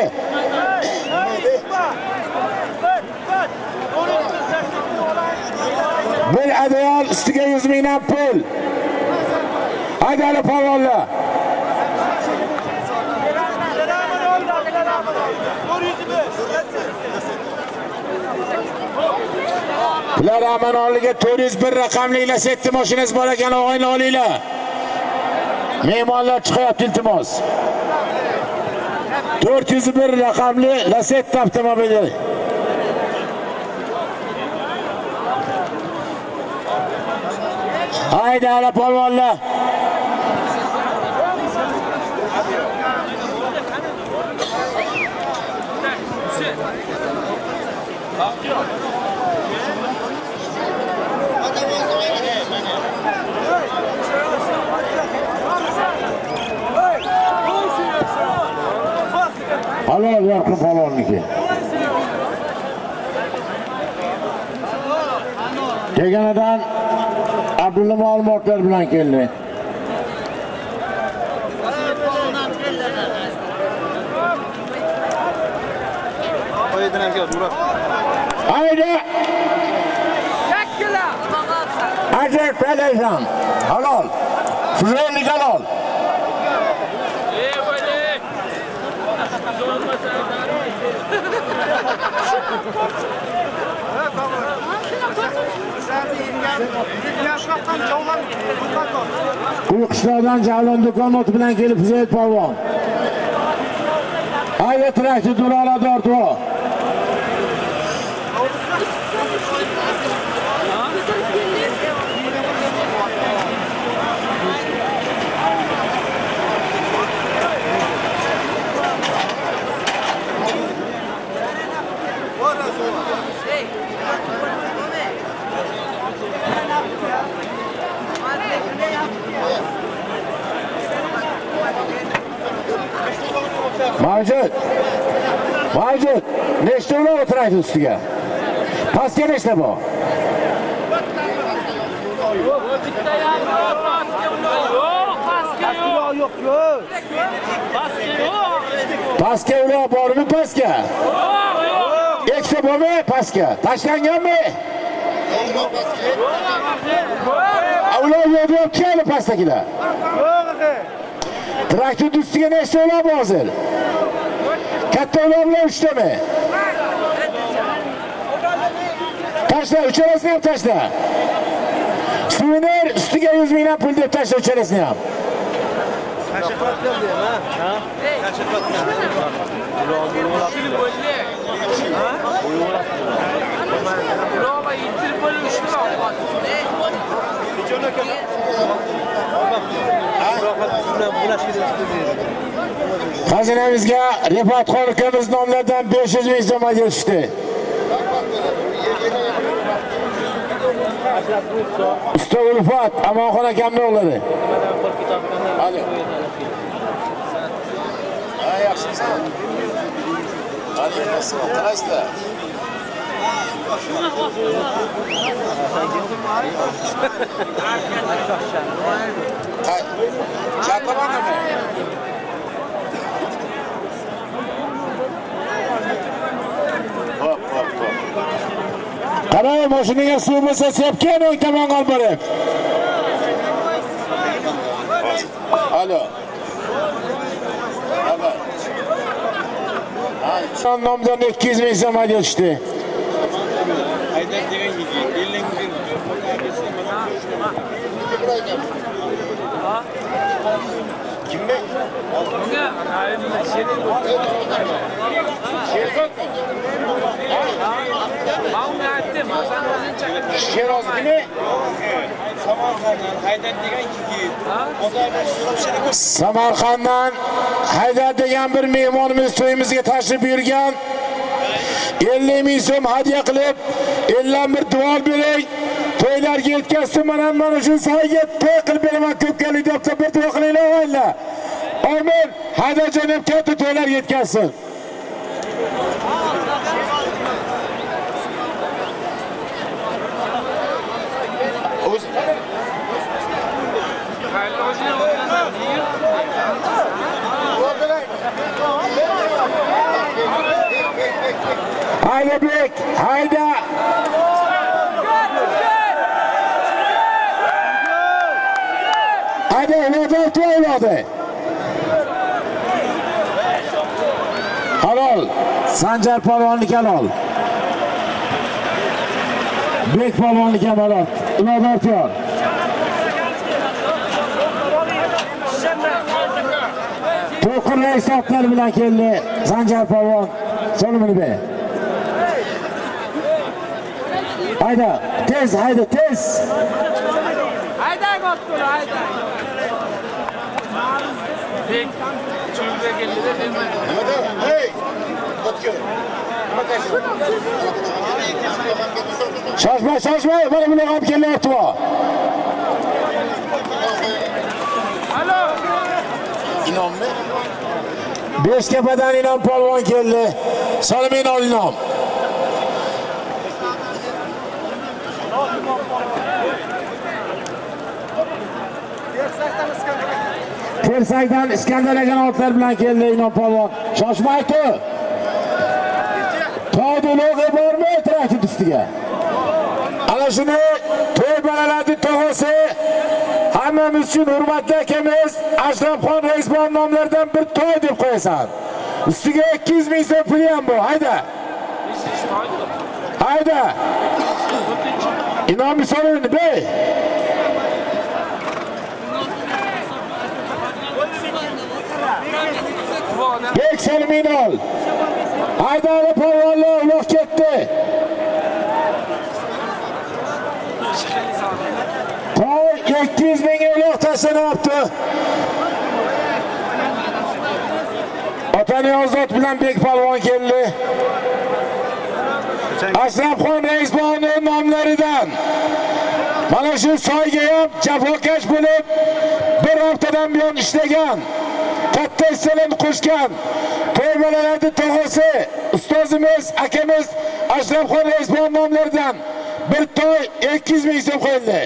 Bir adyol ustiga yuz mingdan pul. Haydi ana polvonlar. Bular amanoliga to'rt yuz bir raqamli Lacetti mashinasi bor ekan, o'g'ayni olinglar. Mehmonlar chiqyapti, iltimos. to'rt yuz bir raqamli Lacetti avtomobili. Haydi ana polvonlar. Halol yorqin polvonniki. Teganadan Abdulla ma'lumotlar bilan keldi.
Qo'ydan ham keldi, Murat.
Haydi.
Yakkila.
Ajak Palayshan. Halol. Sizlarning halol.
Ey bo'li.
Quyuqishlardan Javlon do'kon oti bilan kelib Huzayt polvon. Haydi traktor durala dortvo. Mavjud. Mavjud. Nechta ular o'tiradi ustiga? Pastga nechta bor?
Bitta ham bor, pastga uloq yo'q, pastga yo'q. Yo'q, yo'q. Pastga yo'q.
Pastga ular bormi pastga?
Yo'q, yo'q.
Ikkita bormi pastga? Tashlanganmi? Ular yo'q keldi pastdagilar. Traktor ustiga nechta ular bor hozir? Katta ular bilan uchtami? Tashla, uchalasini ham tashla. Suvenir ustiga yuz mingdan pul deb tashla uchalasini ham.
Tashaqlat keldi ha? Ha? Tashaqlat keldi.
Shili bo'ldi. Ha? Uloqqa yitirib bo'lishdi oqasi.
Xazinamizga Rifatxon ukamiz nomlaridan besh yuz ming so'm ajr tushdi. Usta Ulfat Amonxon akamning o'g'li.
Hadi. Ha, yaxshimisan? Hadi, qalasizlar? Chatamanmi? Hop, hop, hop.
Qarang, mashinaga suv bo'lsa sepgan o'ng tomonga olib borib.
Alo. Alo.
Son nomdan ikki yuz ming so'm ajr tushdi.
Haydar degan yigit ellik ming.
Kimmi?
Bunga ayrimlar sherik bo'ldi.
Sherzod.
Ma'lum aytdim, Hasan o'zincha.
Sherozdimi?
Samarqanddan Haydar degan yigit. Bozorda so'rab sherik bo'ldi.
Samarqanddan Haydar degan bir mehmonimiz to'yimizga tashrif buyurgan. ellik ming so'm hadya qilib, ellik bir duo bering. to'ylarga yetkazsin, mana mana shu soyga to'y qilib beraman ko'pkalik debsa bir to'y qilinglar o'g'illar. Amin. Hadajon ham katta to'ylar yetkazsin. Hayda Bek, hayda. Hayda, uloqda to'yiladi. Halol, Sanjar polvonlik halol. Bek polvonlik ham halol. Uloqda to'y. To'qir hisoblar bilan keldi Sanjar polvon. So'limini ber. Hayda, tez, hayda, tez.
Hayda gottur, hayda. Bek, chulga keldi dema.
Hey! Gotgur.
Shoshma, shoshma, mana bular ham kelyapti.
Alo.
İnommi?
Beshkapadan Inom polvon keldi. Solimin Inom. Tersakdan Iskandar akan otlar bilan keldi Inom polvon. Shoshmaydi. To'ydo'log'i bormi traktor ustiga? Ana shuni to'y bolalarning to'g'risi hammamiz uchun hurmatli akamiz Ashrafxon Reisbon nomlaridan bir to'y deb qo'yasan. Ustiga ikki yuz ming so'm puli ham bu. Hayda. Hayda. Inom misolini bey. Bek Solimin ol. Hayda ala polvonlar uloq ketdi. To'y ikki yuz ming uloq tashlanibdi. Otani Ozod bilan Bek polvon keldi. Ashrafxon Reisbonning nomlaridan mana shu soyga ham jafokash bo'lib bir haftadan buyon ishlagan, katta hissalarni qo'shgan to'y bolalarning tog'asi ustozimiz akamiz Ashrafxon Reisbon nomlaridan bir to'y ikki yuz ming so'm qo'yildi.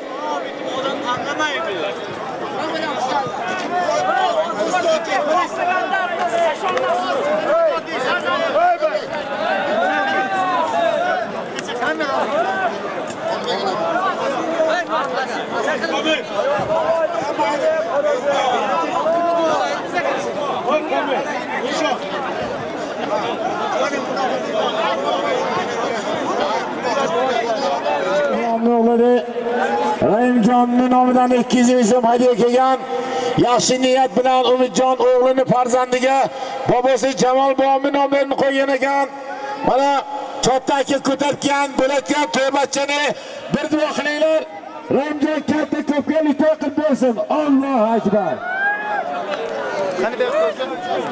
Rahimjonning nomidan ikki yuz ming so'm hadiya kelgan. Yaxshi niyat bilan Umidjon o'g'lini farzandiga bobosi Jamol boboning nomlarini qo'ygan ekan. Mana katta aka ko'targan bo'layotgan to'ybatchani bir duo qilinglar. Rahimjon katta ko'pkalik to'y qilib bersin. Allohu akbar.
Qani bek qo'ysin.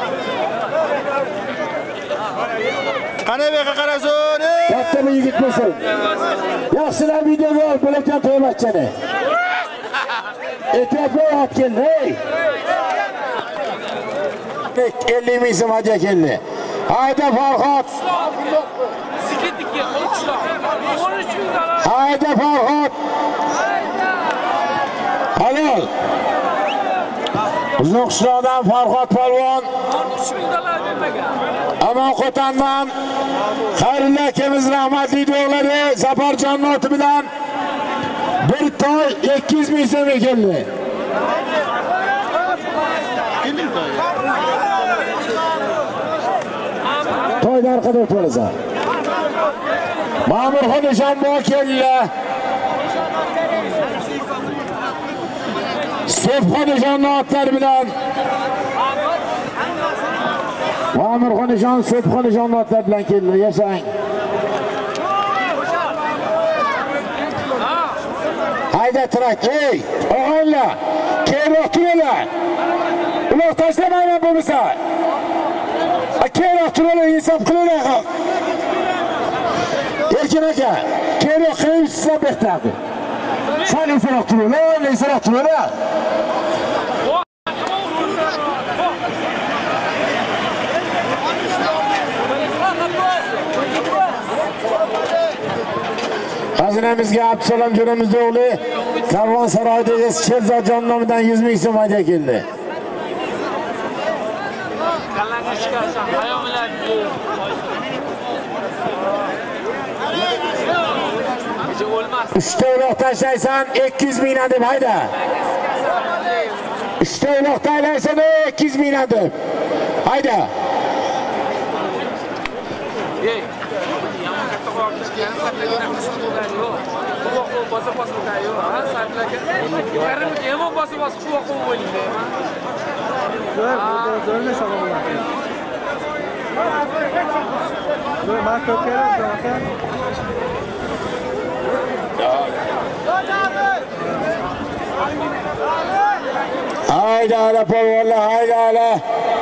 Qani bek qarasin.
Katta bir yigit bo'lsin. Yaxshilar videoga olib bo'layotgan to'ybatchani. E'tibor olib keldi. ellik ming so'm hadiya keldi. Hayda Farhod.
Siketlikka qo'yishlar. o'n uch ming dollar.
Hayda Farhod. Halol. Uzoqshirdan Farhod polvon.
o'n uch ming dollar bermagan.
Amon Qo'tandan Xayrullo akamiz rahmatli o'g'lari Zafarjon noti bilan bir to'y ikki yuz ming so'mga keldi. To'y darqada o'tirasan. Ma'murxon Eshonboy keldi. Sefxon Eshon notlari bilan Ma'murxon Eshon Sefxon Eshon notlari bilan keldi. Yashang. Hayda trak, ey, o'g'illar, keyinroq turinglar. Uloq tashlamayman bo'lmasa. Keyinroq turinglar, insof qilinglar. Erkin aka, Geliyor kıyım size beklerdi. Sen insan oturuyor lan, insan oturuyor lan. Hazinemizge Abdüsalam Cönümüzdoğlu Karvansaray'da Esçelza Canlamı'dan yüz ming so'm hadiya keldi. Uchta uloq tashlaysan ikki yuz mingdan deb hayda. Uchta uloq tashlaysan ikki yuz mingdan deb. Hayda. Haydi hala polvonlar, haydi hala.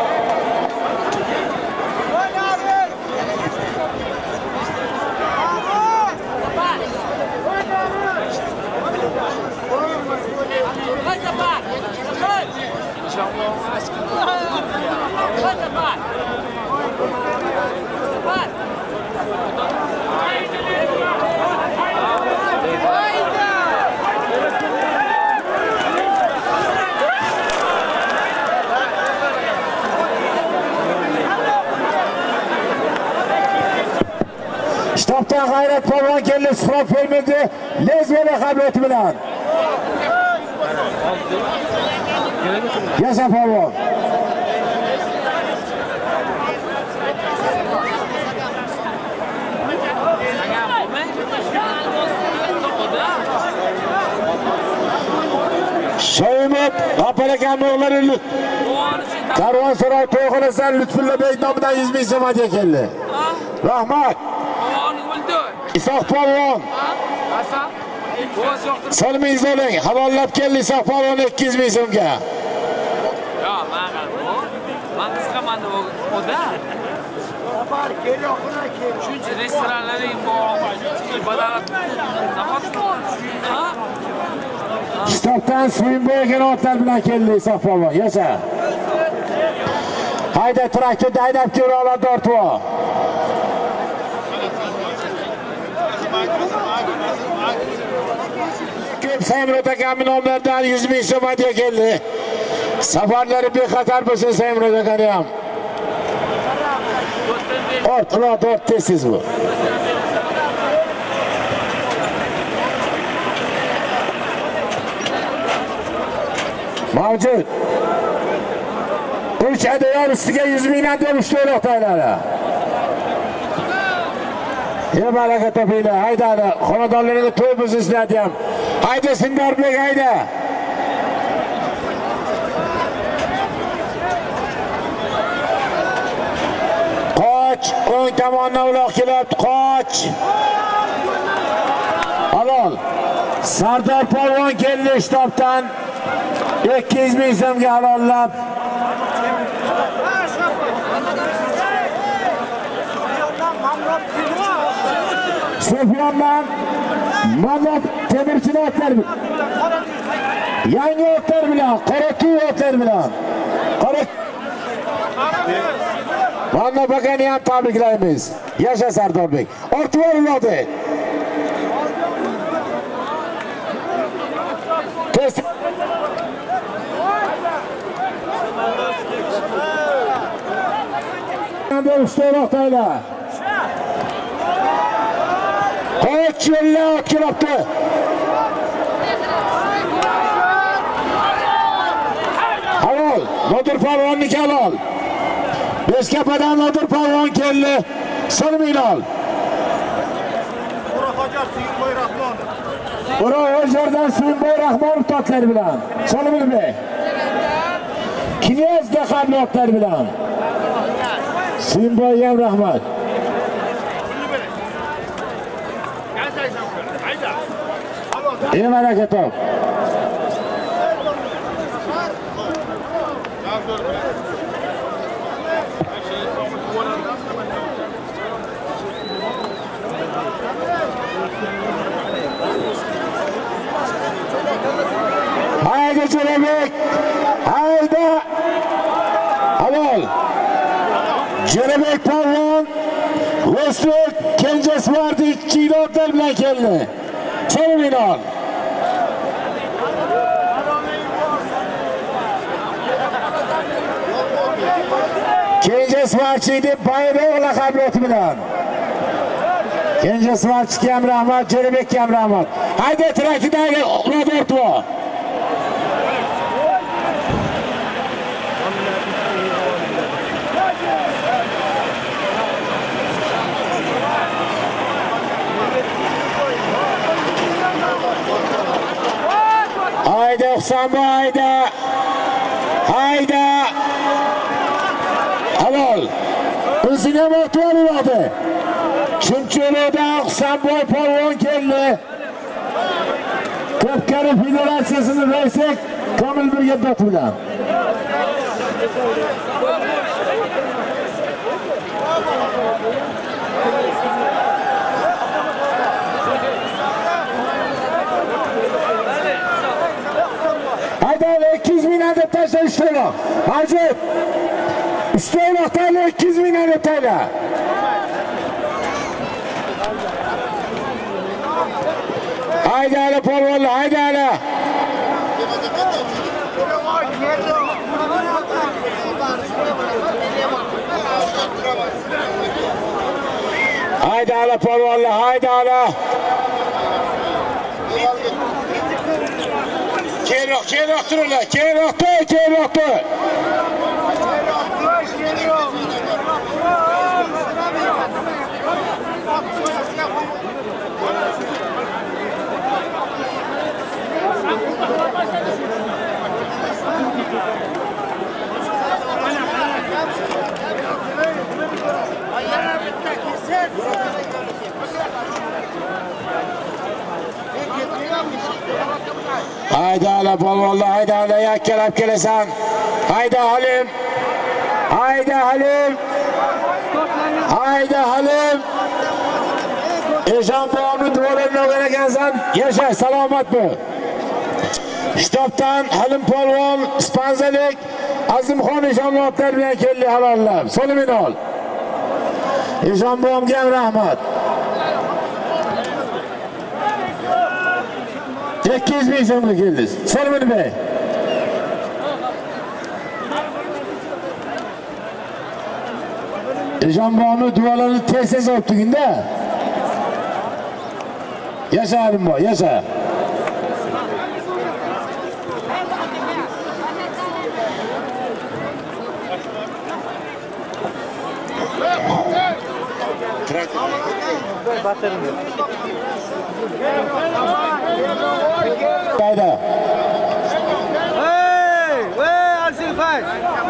Shtobdan G'ayrat polvon keldi, suhbat bermadi. Lezbele qabliyati bilan. Yasha polvon. Shoyimov Apalakan o'g'lari Karvonsaroy to'yxonasidan Lutfulla Bey nomidan yuz ming so'm hadiya keldi. Rahmat. Isoq polvon. Salmingiz oling, havollab keldi Isoq polvon ikki yuz ming so'mga.
Yo, mana bu. Men qisqaman oda. Shuncha restoranlaring bor. Badalat.
Shtobdan Suyinboyga otlar bilan keldi Isoq polvon. Yasha. Hayda traktorda haydab kelinglar tortvo. Ko'p Saymurod akam nomlaridan yuz ming so'm hadiya keldi. Safarlari bexatar bo'lsin Saymurod akam ham. Ort, ular ort tesiz bu. Mavjud. Uch adayar ustiga yuz mingdan deb uchta uloq tayyorladi. Ya baraka topinglar, haydadi. Xonadonlarga to'y buzishlar ham. Hayda Sindorbek, hayda. Qoch, o'ng tomondan uloq kelyapti, qoch. Halol. Sardor polvon keldi shtobdan ikki yuz ming so'mga halollab. Sufyondan Manop temirchilar otlar bilan. Yangi otlar bilan, Qoratuv otlar bilan. Qora Manop akani ham tabriklaymiz. Yasha Sardorbek. Ortvoy ulodi. Test Anda ustoq taylar. Qoch yo'llar kelibdi. Halol, Nodir polvonniki halol. Beshkapadan Nodir polvon keldi. Salminol.
Suyinboy Rahmonov.
Ura o'zlardan Suyinboy Rahmonov totlar bilan. Salminbek. Knyaz qabliyatlar bilan. Suyinboy ham rahmat. Ey baraka top. Jo'rabek polvon O'zbek Kenjasvardi ikki yilotlar bilan keldi. Cho'lminol. Kenjasvarchi deb bayroq laqabli oti bilan. Kenjasvarchiga ham rahmat, Jo'rabekka ham rahmat. Hayda traktidagi ular o'rtvo. Hayda Husanboy, hayda. Hayda. Halol. O'zini ham o'tib Chunchuloda Husanboy polvon keldi. Ko'pkari federatsiyasini raisi Komil Birgabdot bilan. Hayda ikki yuz ming deb tashlab ishlayman. Hajib. Ishlaymoqda ikki yuz ming deb tayla. Hayda ala polvonlar, hayda ala. Hayda ala polvonlar, hayda ala. Keyinroq, keyinroq turinglar, keyinroq tur, keyinroq tur. Hayda ala polvonlar, hayda ala yakkalab kelasan. Hayda Halim. Hayda Halim. Hayda Halim. Eshonboyni duolarini o'ynagansan. Yasha, salomat bo'l. Shtobdan Halim polvon, Spanzalik, Azimxon Eshonboylar bilan keldi halollab. Soliminol. Eshonboyga ham rahmat. ikki yuz ming so'mga keldingiz. Solimin bey. Eshonboyni duolarini tez-tez olibding-da. Yasha Halimboy, yasha. Hayda.
Hey, hey, Alsin Fay.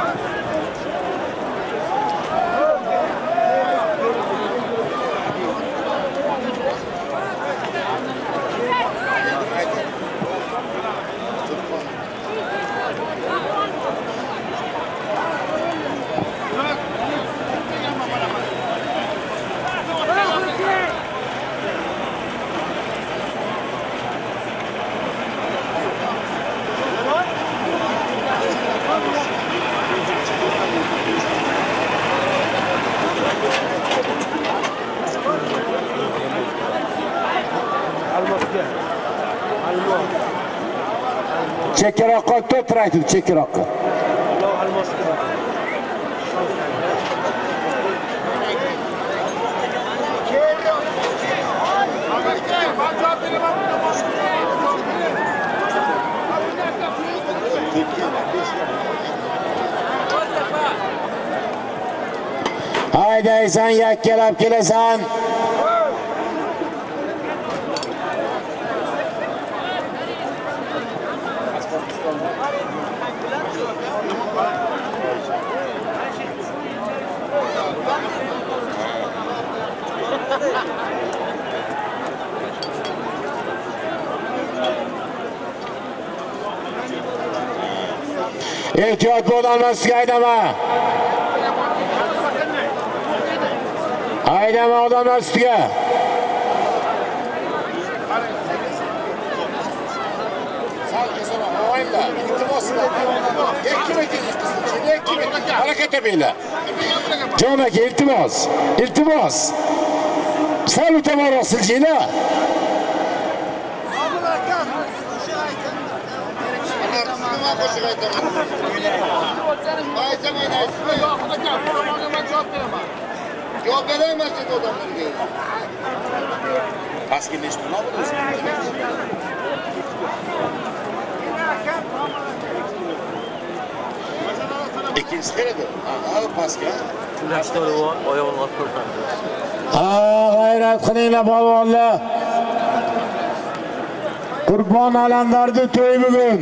Chekkaroqqa to'rt traktor, chekkaroqqa. Haydaysan, yakkalab kelasan. Ehtiyot bo'l, olmasga haydama. Haydama odamlar ustiga. Harakat yapaylar. Jon aka, iltimos, iltimos. Sal o'taroq siljinglar.
Javob berayman siz odamlarga. Pastga nima bo'ldingiz? İkincisi nerede? Aha, pastga.
Turashtori bor, oyog'ini olib ko'rsatdi.
Ha, g'ayrat qilinglar polvonlar. Qurbon alandardi to'y bugun.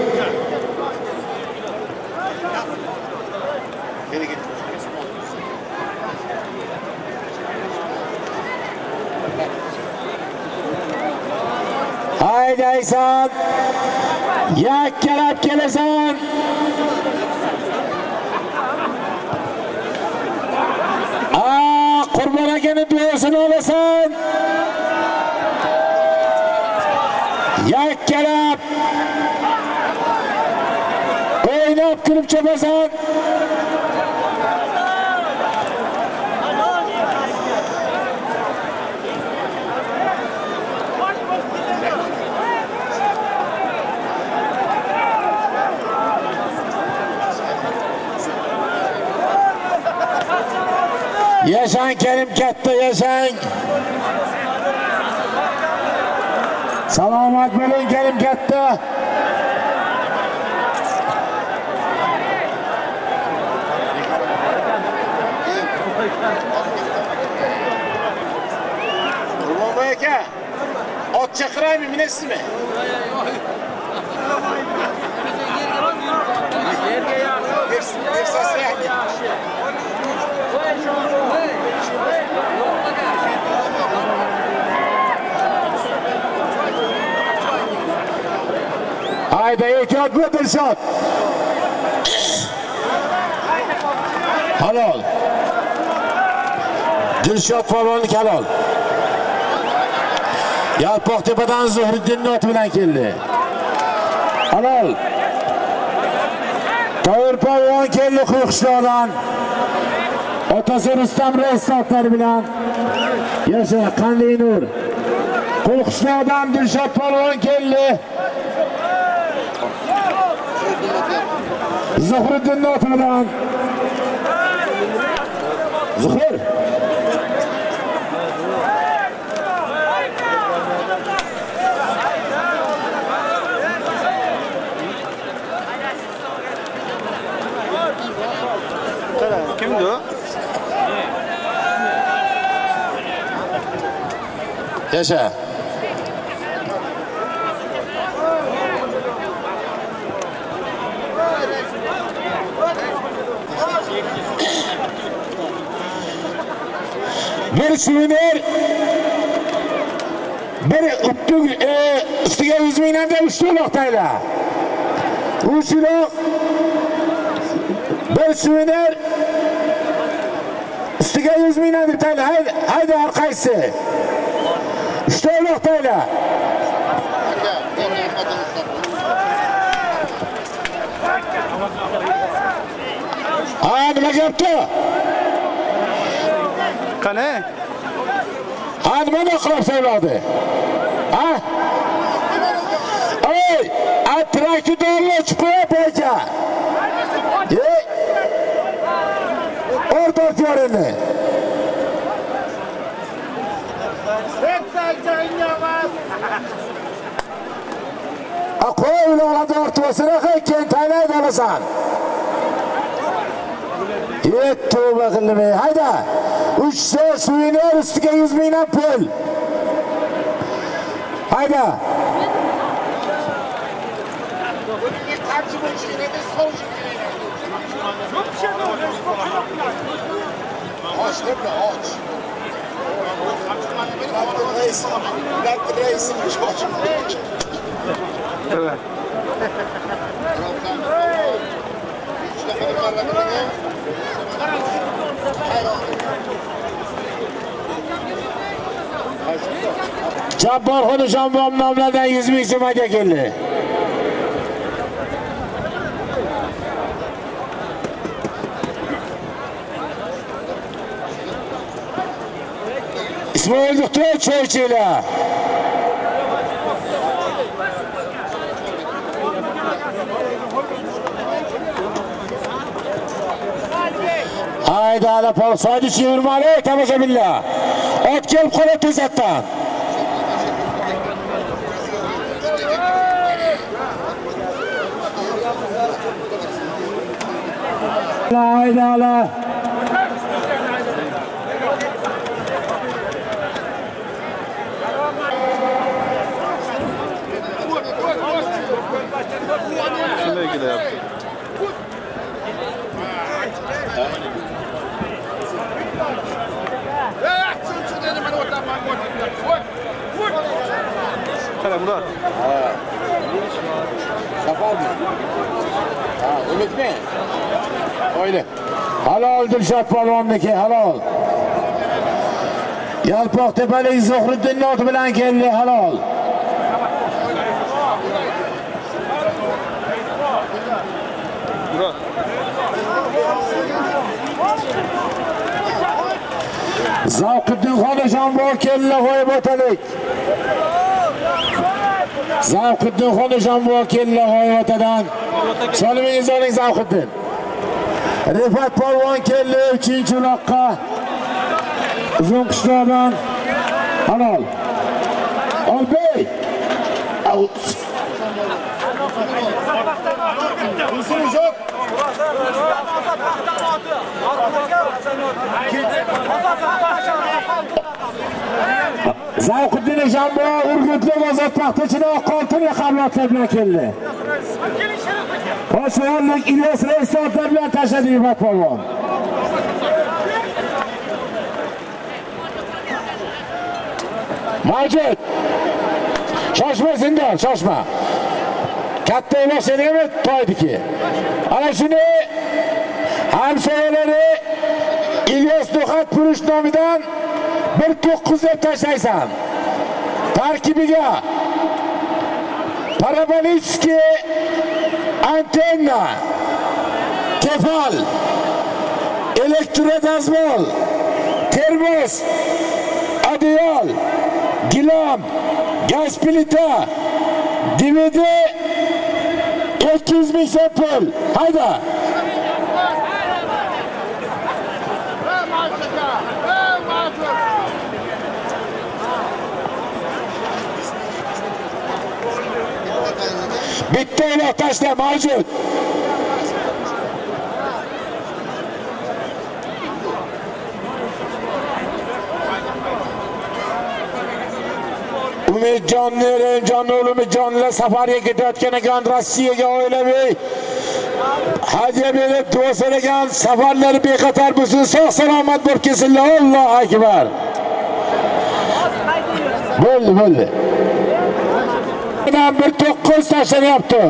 Haydaysan. Yakkalab kelasan. Aa, Qurbon akaning duosini olasan. Yakkalab. O'ynab kulib chapasan. Yaşang Kerim katta, yaşang. Salomat bo'ling Kerim katta.
Qurbonboy aka, ot chaqiraymi, minasizmi?
Haydi ehtiyot bu Dilshod. Halol. Dilshod polvonlik halol. Yalpoqtepadan Zuhriddinning oti bilan keldi. Halol. To'g'ri polvon keldi Qo'qishloqdan. Otasi Rustam Raisotlar bilan. Yasha qanday nur. Qo'qishloqdan Dilshod polvon keldi. Zuhriddin oti bilan. Zuhur.
Kimdi o?
Yaşa. Bir suvenir, bir uttuk, e, üstüge yüz mingdan da uch to'loqdaylar. uch to'loq, bir suvenir, üstüge yüz mingdan deb taylar. Haydi, haydi har qaysi. uch to'loqdaylar. Ha, nima gapdi?
Qani?
Ha, nima qilib sayladi? Ha? Ey, atraktorni ochib qo'yib aka. Ey. O'rta yorini. A qo'y ularni ortmasini keyin taylaydi olasan. Yet tövbe qilmay. Hayda. uch ta suvenir ustiga yuz mingdan pul. Hayda.
Aç değil mi? Aç. Bülent Reis. Bülent Reis'in çocuğu.
Evet.
Cabbar Xo'jajon nomlardan yuz ming so'mga keldi. İsmail Doktor Çoğuç'uyla. Haydi ala pol saydı çevirmeli tamaşa billah. Ot kelip qo'ydi to'satdan. Haydi ala.
Şunu ilgili yaptı. Kara Murat.
Safar mı? Ha, Ümit mi? Öyle. Halal Dilşat Polvonniki, halal. Yalpoq tepalik Zuhriddin oti bilan keldi, halal.
Murat.
Zavqiddin Xonajonbog keldi, qo'yib o'talik. Zavqiddin Xonajonbog keldi, qo'yib o'tadan. Solimingiz oling Zavqiddin. Rifat Polvon keldi uchinchi uloqqa. Uzun qishloqdan halol. Olbey. Zavqiddin Eshonboy Urgutli Ozod paxtachini qoltin laqablar bilan keldi. Podshohlik Ilyos Reysotlar bilan tashladi Rifat Polvon. Majid. Shoshma Zindon, shoshma. Katta boshlanimi to'ydiki. Ana shuni hamsoyalari Ilyos Duxat Purush nomidan bir to'qqiz deb tashlaysan. Tarkibiga parabolический antenna, kefal, elektrodazmol, termos, adyol, gilam, gaz plita, D V D ikki yuz ming so'm pul. Hayda. Bitta uloq tashla mavjud. Umidjon Erenjon o'g'li Umidjonlar safarga ketayotgan ekan Rossiyaga oilaviy hajga berib duo so'ragan, safarlari bexatar bo'lsin, sog' salomat bo'lib kelsinlar. Allohu akbar. Bo'ldi, bo'ldi. bir to'qqiz tashlayapti.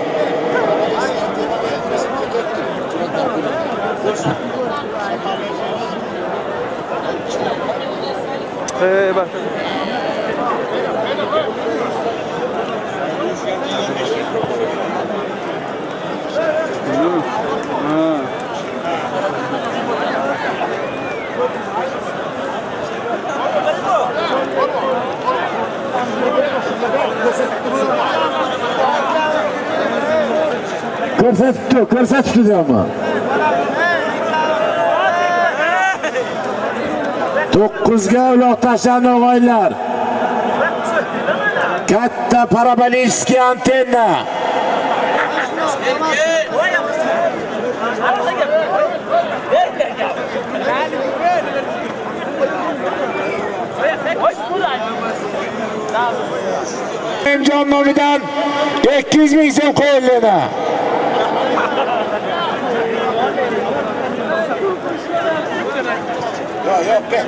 Hey bak.
Ko'rsatdi, ko'rsatdi ama. to'qqizga uloq tashlandi o'g'aylar. Katta parabolический antenna. Emjon nomidan ikki yuz ming so'm qo'yildi.
Yok yok be.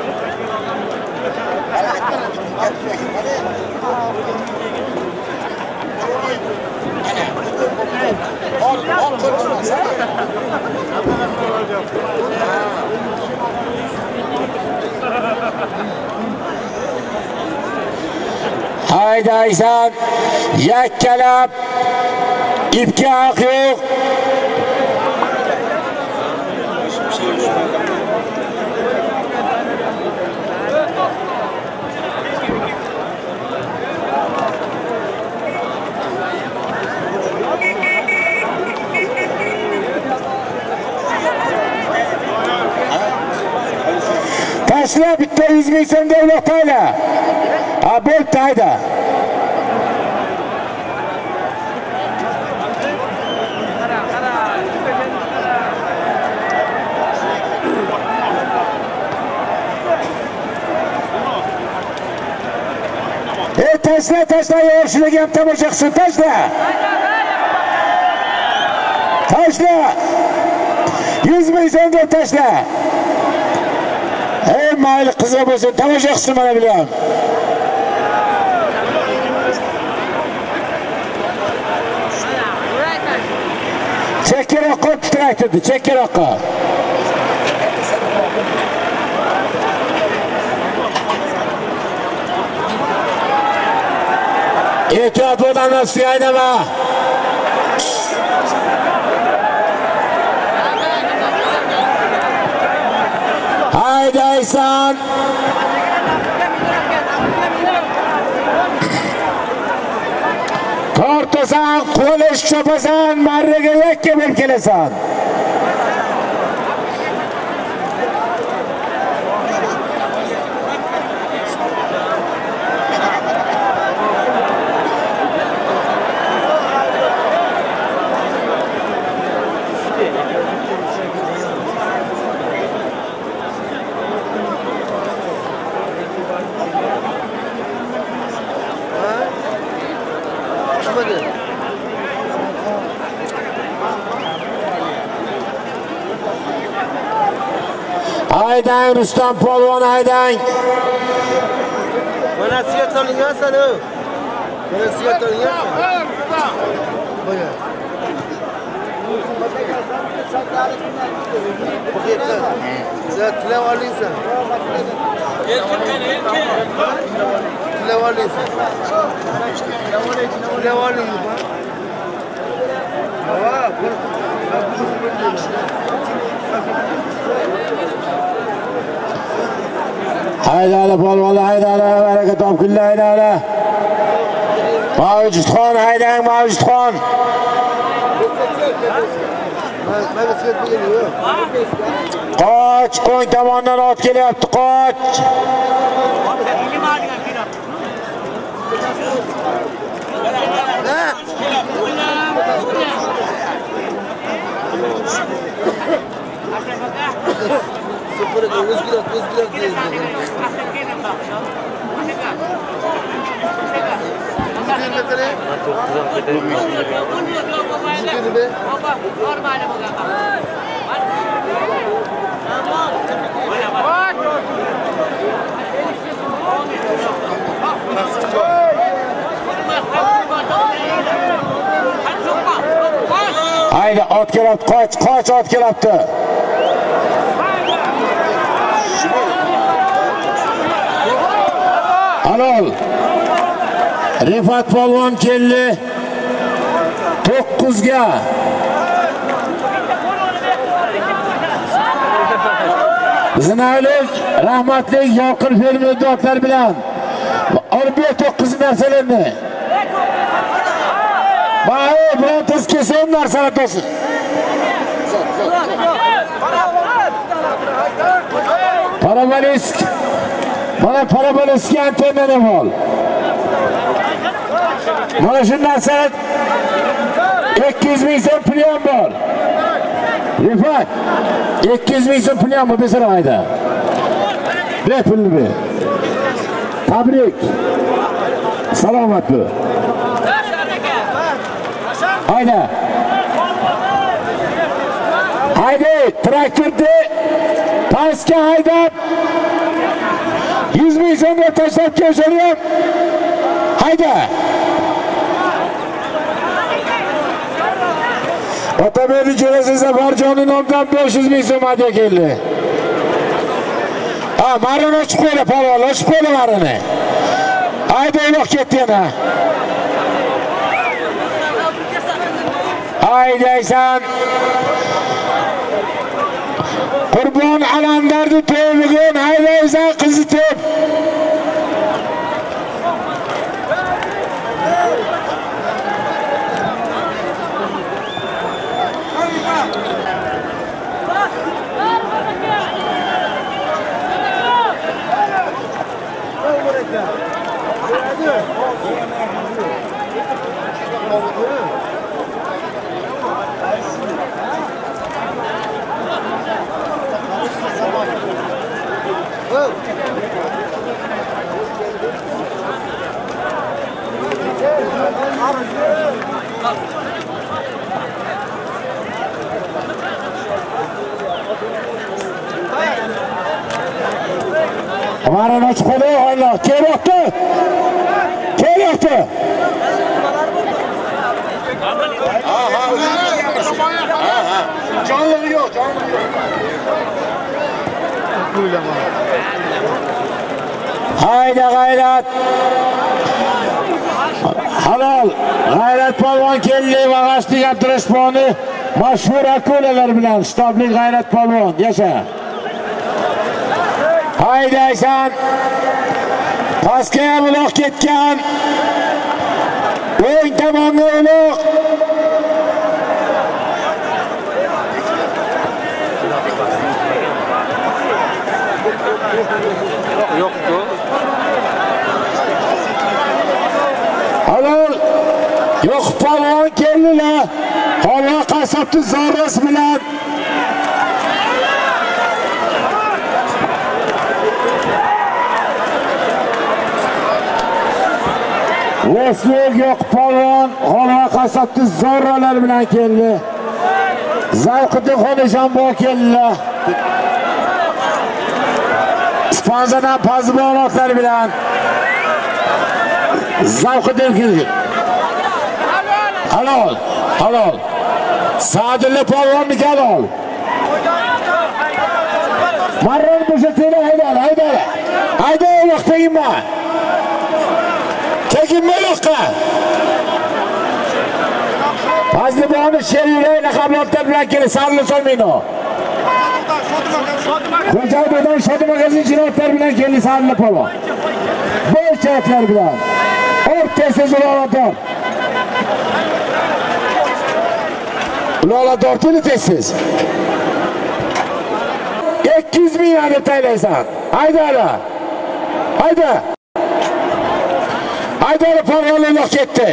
Haydi Aysan, yakkalab, ipga haq yo'q. Tashla bitta yuz ming so'm davlat ayla. Ha, bo'pti, hayda. E, tashla, tashla, yo'qshilik ham tomosha qilsin, tashla. Tashla. yuz ming so'mga tashla. Ey, mayli qiziq bo'lsin, tomosha qilsin mana bilan. Chekkiroqqa titraytirdi, chekkiroqqa. Ehtiyot bo'l, nasiya aynama. Haydaysan. Tortasan, qo'lish chopasan, marraga yakka bo'lib kelasan. Haydang Rustam polvon, haydang.
Mana sigat olingansan o. Mana sigat olingansan. Qo'ya. Qo'yibsan. Sen tilab olinsan. Tilab olinsan. Tilab olinsan. Hava, bu
Haydala polvonlar, haydala, baraka topkunlar, haydala. Mavjudxon, haydang Mavjudxon. Qoch, o'ng tomondan ot kelyapti, qoch.
Sıfırı da özgürlük, özgürlük değil. Mungkin metre? Mungkin be?
Haydi, ot kelyapti, qoch, qoch, ot kelyapti. Halol. Rifat polvon keldi. to'qqizga. Zinaylik, rahmatlik Yorqin filmi dotlar bilan olib ber to'qqiz narsalarni. Mana birontas kesam narsalar to'sin. Parabolisk. Mana parabolisk antennani bor. Mana shu narsa ikki yuz ming so'm puli ham bor. Rifat, ikki yuz ming so'm puli ham bor desam hayda. Ber pulni ber. Tabrik. Salomat bo'l. Hayda. Haydi, traktorni pastga haydab yuz ming so'mga tashlab kelishim. Hayda. Otaberdi Jo'rasiz Zafarjonni nomidan besh yuz ming so'm hadya keldi. Ha, marini ochib qo'ydi, palvon, ochib qo'ydi marini. Hayda, uloq ketdi yana. Haydaysan. Qurbon Alandarni to'y bugun haydaysan qizitib. Mara ne çıkıyor hala? Kel yaptı. Kel yaptı.
Aha. Aha. Canlı yok, canlı yok.
Haydi gayret. Halal. Gayret polvon kelli bag'ashli gaptirish poni. Mashhur akulalar bilan shtobli gayret polvon. Yasha. Haydi Aysan. Pastga buloq ketgan. O'ng tomonga uloq.
Yo'q, yo'q.
Halol. Yo'q polvon keldilar. Holva qassobni zarrasi bilan Veslog yo'q polvon Holva qassobni zarralar bilan keldi. Zavqiddin Xonishonbo keldilar. Sponsordan pazibonotlar bilan Zavqiddin keldi. Halol, halol. Sadulla polvonni halol. Marron bo'shatini haydal, haydal. Hayda, vaqtagimma. Teginma yo'qqa. Pazibonni Sheriylar laqablar bilan keldi, Sarlı Somino. Xo'jaybodan Shodi magazin jinoyatlar bilan keldi Sarlı polvon. Bo'ychayatlar bilan. O'rtasi zo'ravon. Lola tortini tesiz. ikki yuz ming ani taylaysan. Hayda ala. Hayda. Hayda ala polvonlar ketdi.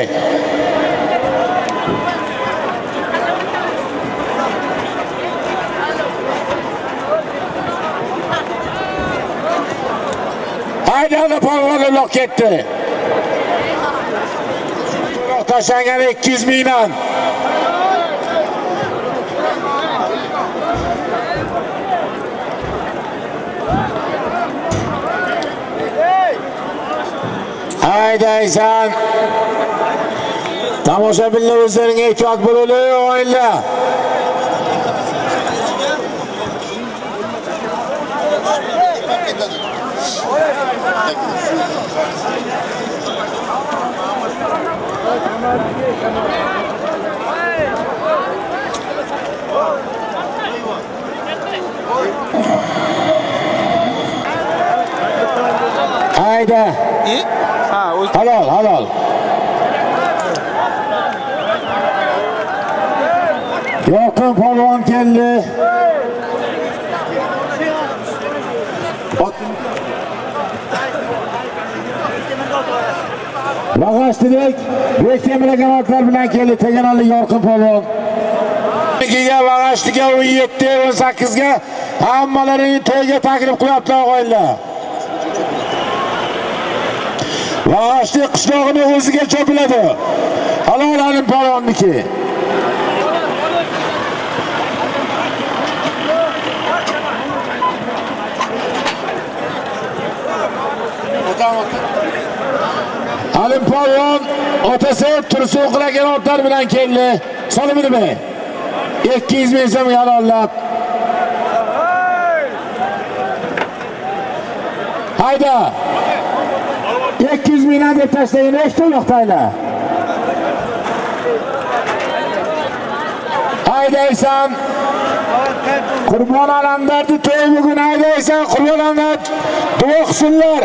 Hayda ala polvonlar ketdi. Tashlangan ikki yuz mingdan. Haydi Aysan. Tomoshabinlar o'zlariga ehtiyot bo'laylik o'yinlar. Haydi.
Ha, o'z
Halol, halol. Yorqin polvon keldi. Bag'ashtilik Bektemir kanatlar bilan keldi. Teganali Yorqin polvon. ikiga bag'ashtiga o'n yetti o'n sakkizga hammalarini to'yga taklif qilyapti o'g'illar. Bag'ashli qishlog'ini o'ziga cho'piladi. Halol Alim polvonniki. Alim polvon otasi Tursun qilagan otlar bilan keldi. Solimini ikki yuz ming so'm halollab. Hayda. ikki yuz mingdan deb tashlagan eshitib yo'qtaylar. Haydaysan. Qurbon alamlarni to'y bugun haydaysan. Qurbon alamlar duo qilsinlar.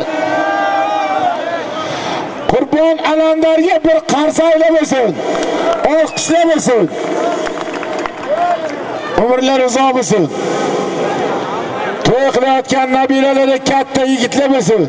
Qurbon alamlarga bir qarsaylar bo'lsin. Olqishlar bo'lsin. Umrlar uzoq bo'lsin. To'y qilayotgan nabiralarga katta yigitlar bo'lsin.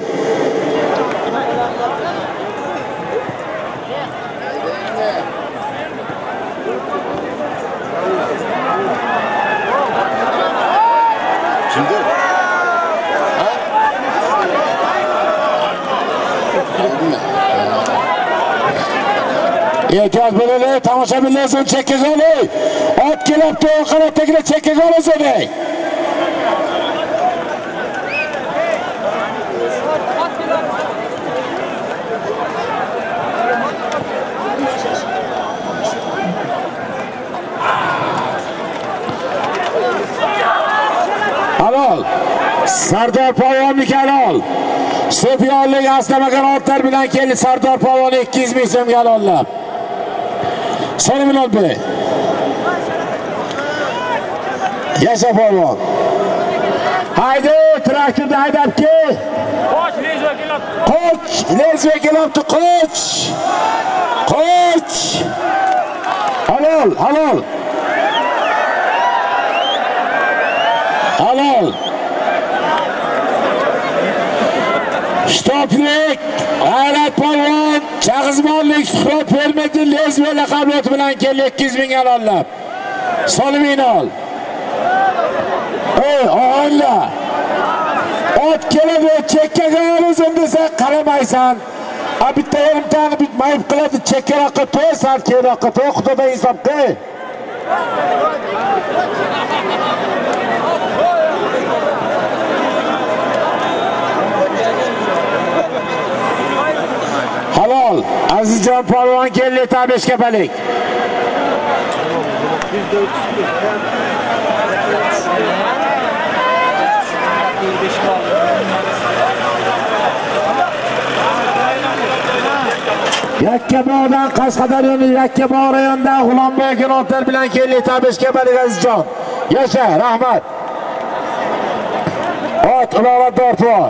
Ehtiyot bo'laylik, tomoshabinlar so'ng chekkaga oling. Ot kelibdi, qanotdagilar chekkaga olsin. Halol. Sardor Polvonniki halol. Sufyonlik aslama qanotlar bilan keldi. Sardor Polvon ikki yuz ming so'mga halollab. So'ramin oldi. Yasha Polvon. Haydi, traktorda haydab kel.
Qoch, lezva kelibdi.
Qoch, lezva kelibdi, qoch. Qoch. Halol, halol. Halol. Stoplik, G'ayrat Polvon, Chag'izmonlik suhbat bermadi, lezva laqabiyati bilan keldi ikki yuz ming halollab. Solib ol. Ey, o'g'illa. Ot keladi, chekkaga o'zim desa qaramaysan. A bitta yarimtani bit mayib qiladi, chekkaroqqa to'y, sal keyinroqqa to'y, xudodan hisob qil. Halol, Azizjon Polvon keldi tabish kapalik. Yakkabog'dan Qashqadaryoning Yakkabog' rayonidan G'ulomboy kanotlar bilan keldi tabish kapalik Azizjon. Yasha, rahmat. Ot ulovat dortvo.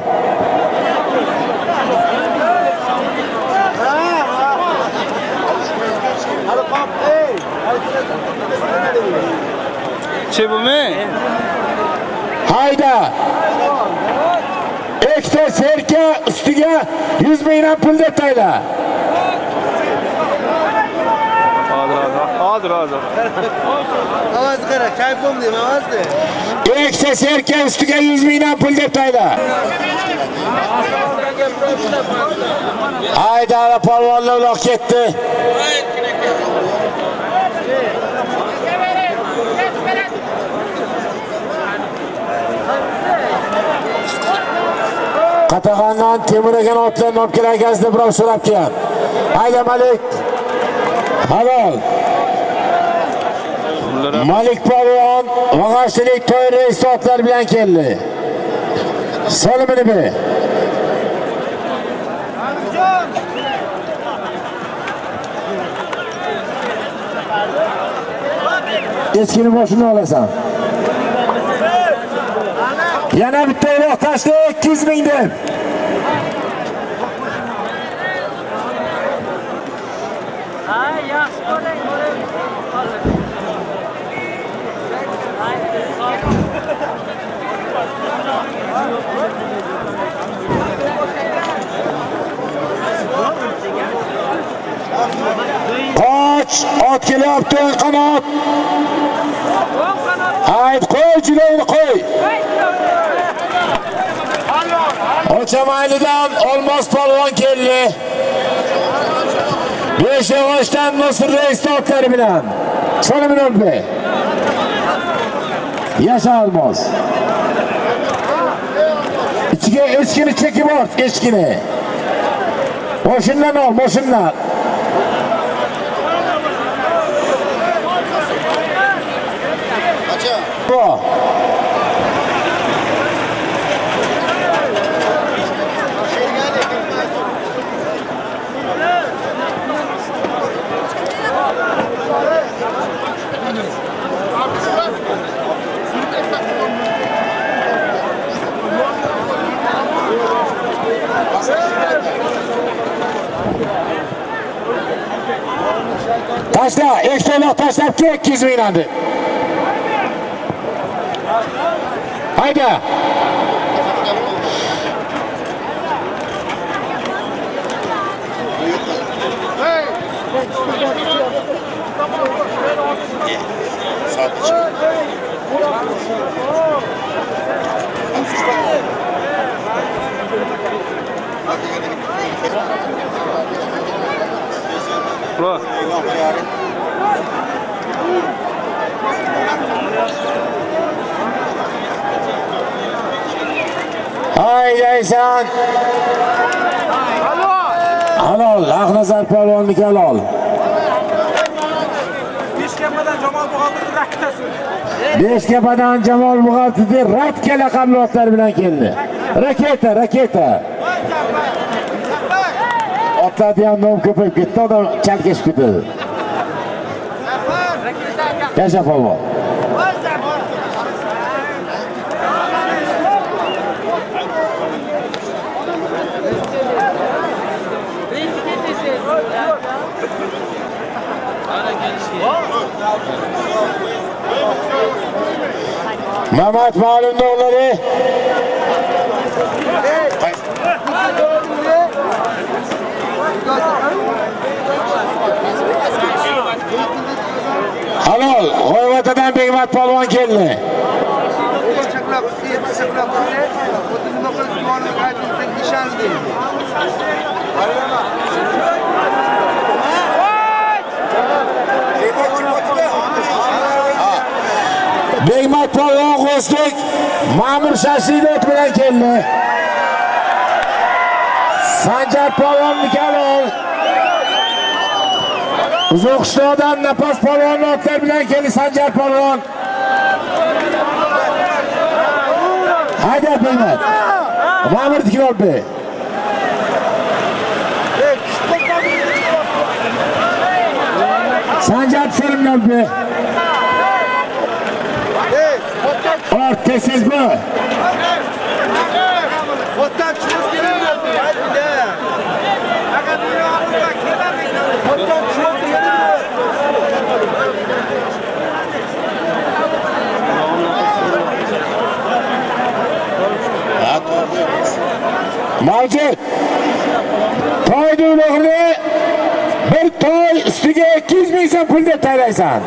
Chebumi?
Hayda. Ekta serka ustiga yuz mingdan pul deb tayla.
Hozir, hozir.
Ovoz qara, kayf bo'ldim, ovozni.
Ekta serka ustiga yuz mingdan pul deb tayla. Hayda, polvonlar uloq ketdi. Qatag'ondan Temuragan otlarni olib kelagazdi, birov so'rab kelgan. Hayda Malik. Halol. Malik Polvon Vag'ashchilik to'y reis otlar bilan keldi. Solimini be. Eskini boshini olasan. Yana bitta iloq tashla ikki yuz ming deb.
Ha, yaxshi bo'ling, bo'ling.
Qoch, ot kelyapti, qanot. Hayt, qo'y, jilovni qo'y. Ochamaylidan Olmos Polvon keldi. Beshyog'ochdan Nosir reis otlari bilan. So'ramin oldi. Yasha Olmos. Ichiga echkini chekib ort, echkini. Moshindan ol, moshindan. Acha. Taşla, ekşoğlu taşlap ki ikki yuz ming andi. Hayda.
Bro.
Haydaysan. Halol, Aqnazar polvonniki halol.
Hech kim bilan
Beshkapadan Jamol Mug'attiy Ratka laqabli otlar bilan keldi. Raketa, raketa. Otlarni ham nom ko'payib ketdi, odam chalkash ketadi. Yasha polvon. Mamat Ma'lumni o'g'lari halol G'oyvatadan Begmat polvon keldi. Begmat polvon G'ostik Ma'mur Shashidov bilan keldi. Sanjar polvon Mikalol Uzoqishloqdan Napas polvon otlar bilan keldi. Sanjar polvon hayda Begmat Ma'mur Tikrobey Sanjar Salimnovbey Ortesiz bu.
Otdan çıkıp gelirler. Hadi de. Otdan çıkıp gelirler.
Mavcut. Toyni ulug'ini bir toy ustiga ikki yuz ming so'm pul deb taylaysan.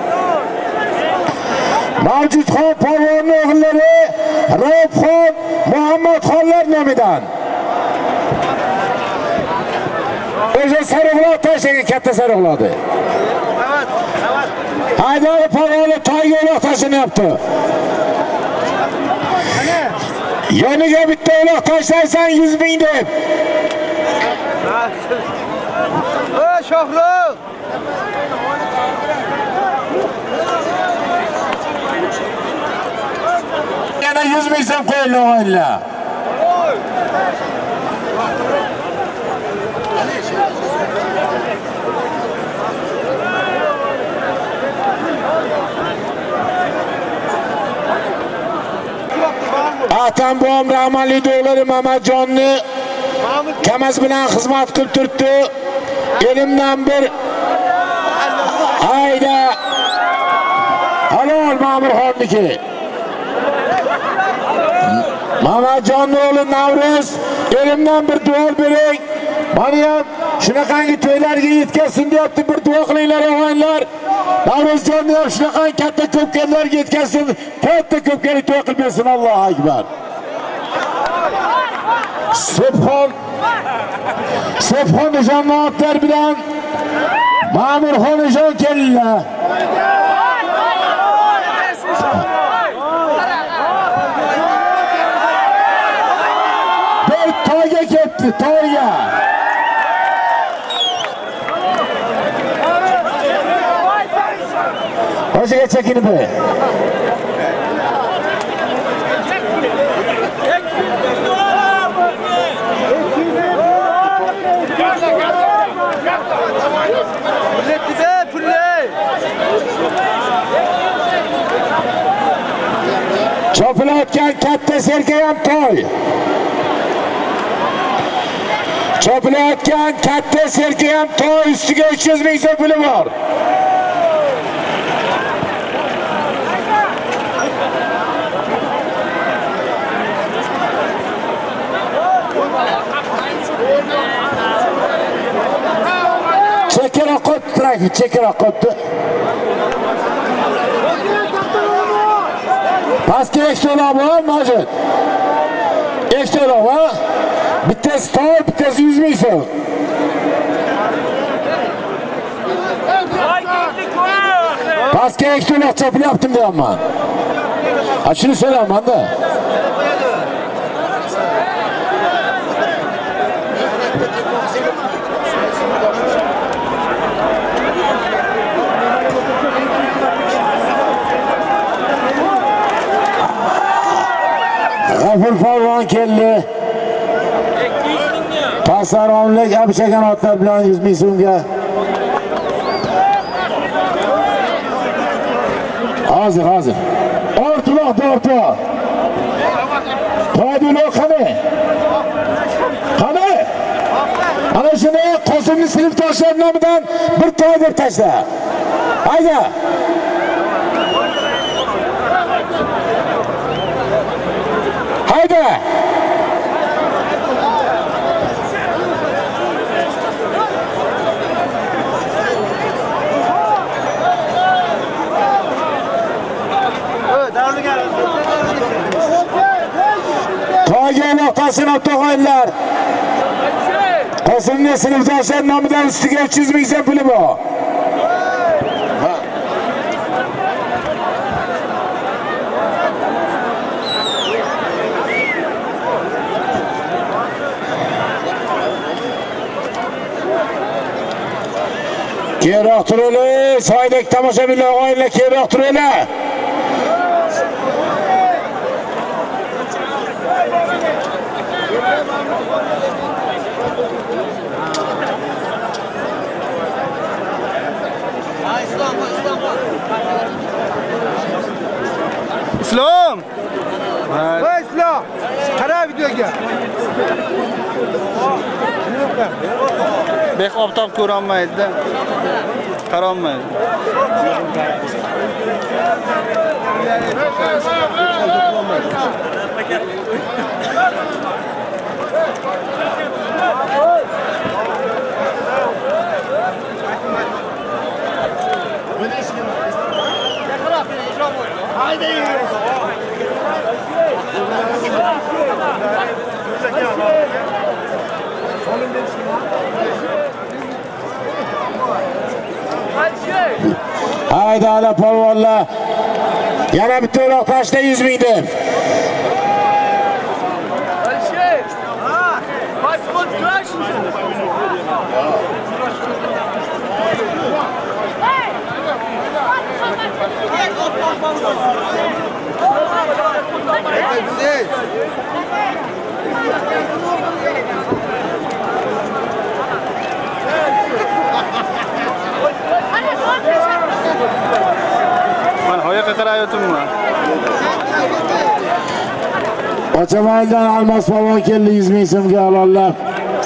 Mavjudxon polvonning o'g'illari Raufxon Muhammadxonlar nomidan. O'sha sarig'loq tashlagan katta sarig'loqdi. Haydar polvonni toyga uloq tashlayapti. Yoniga bitta uloq tashlaysan yuz ming deb.
Ey shohruq.
Yana yuz ming so'm qo'yildi o'g'illar. Atambo'm rahmatli o'g'lari Mamatjonni Kamaz bilan xizmat qilib turibdi. Elimdan bir hayda halol Ma'murxonniki. Mamatjonning o'g'li Navruz elimdan bir duo bering. Meni ham shunaqangi to'ylarga yetkazsin deyapti, bir duo qilinglar o'g'illar. Navruzjonni ham shunaqangi katta ko'pkarlarga yetkazsin, katta ko'pkari to'y qilib bersin. Allohu akbar. Subhon Subhon nishonlar bilan Ma'murxonajon keldilar. Bir toyga ketdi, toyga. O'shaga chekinib qo'y. Chopilayotgan katta serka ham toy. Chopilayotgan katta serka ham toy, ustiga uch yuz ming so'm puli bor. Chekara qotdi, chekara qotdi. Pastga ekstolar bor, mavjud. Ekstolar bor. Bittasi toy, bittasi yuz ming so'm. Pastga ekstolar chopilyaptim deyapman. Ha, shuni so'rayman-da. Odil polvon keldi. Pasaromlik abchagan otlar bilan yuz ming so'mga. Hozir, hozir. Ortiloq dorto. To'ydiloq qani? Qani? Ana shuni Qosimning sinfdoshlar nomidan bir to'y deb tashla. Hayda. Hayda. To'yga tashlab tog'aylar. Qosimning sinfdoshlar nomidan ustiga uch yuz ming so'm puli bor. Keyinroq turinglar, soydek tomoshabinlar o'yinlar keyinroq turinglar.
Islom.
Voy Islom. Qara videoga.
Bek obtoq ko'ra olmaydi-da. Qara olmaydi.
Hayda ala polvonlar. Yana bitta o'roq tashla yuz ming deb.
Men hoyaqa qarayapman.
Ochamaydan Almas polvon keldi yuz ming so'mga alollab.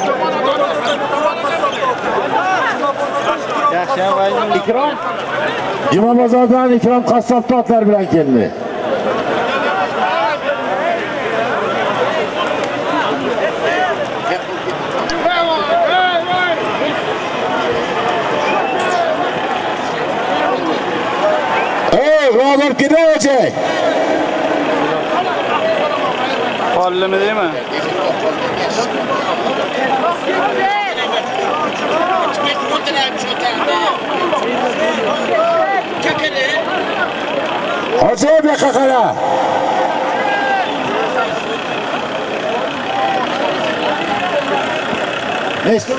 Yaxshi, vayning
Ikrom. Juma bozordan Ikrom qassob totlar bilan keldi. Ro'zor kedachi.
Qollimi deymi?
Hozir bir qaqara. Eski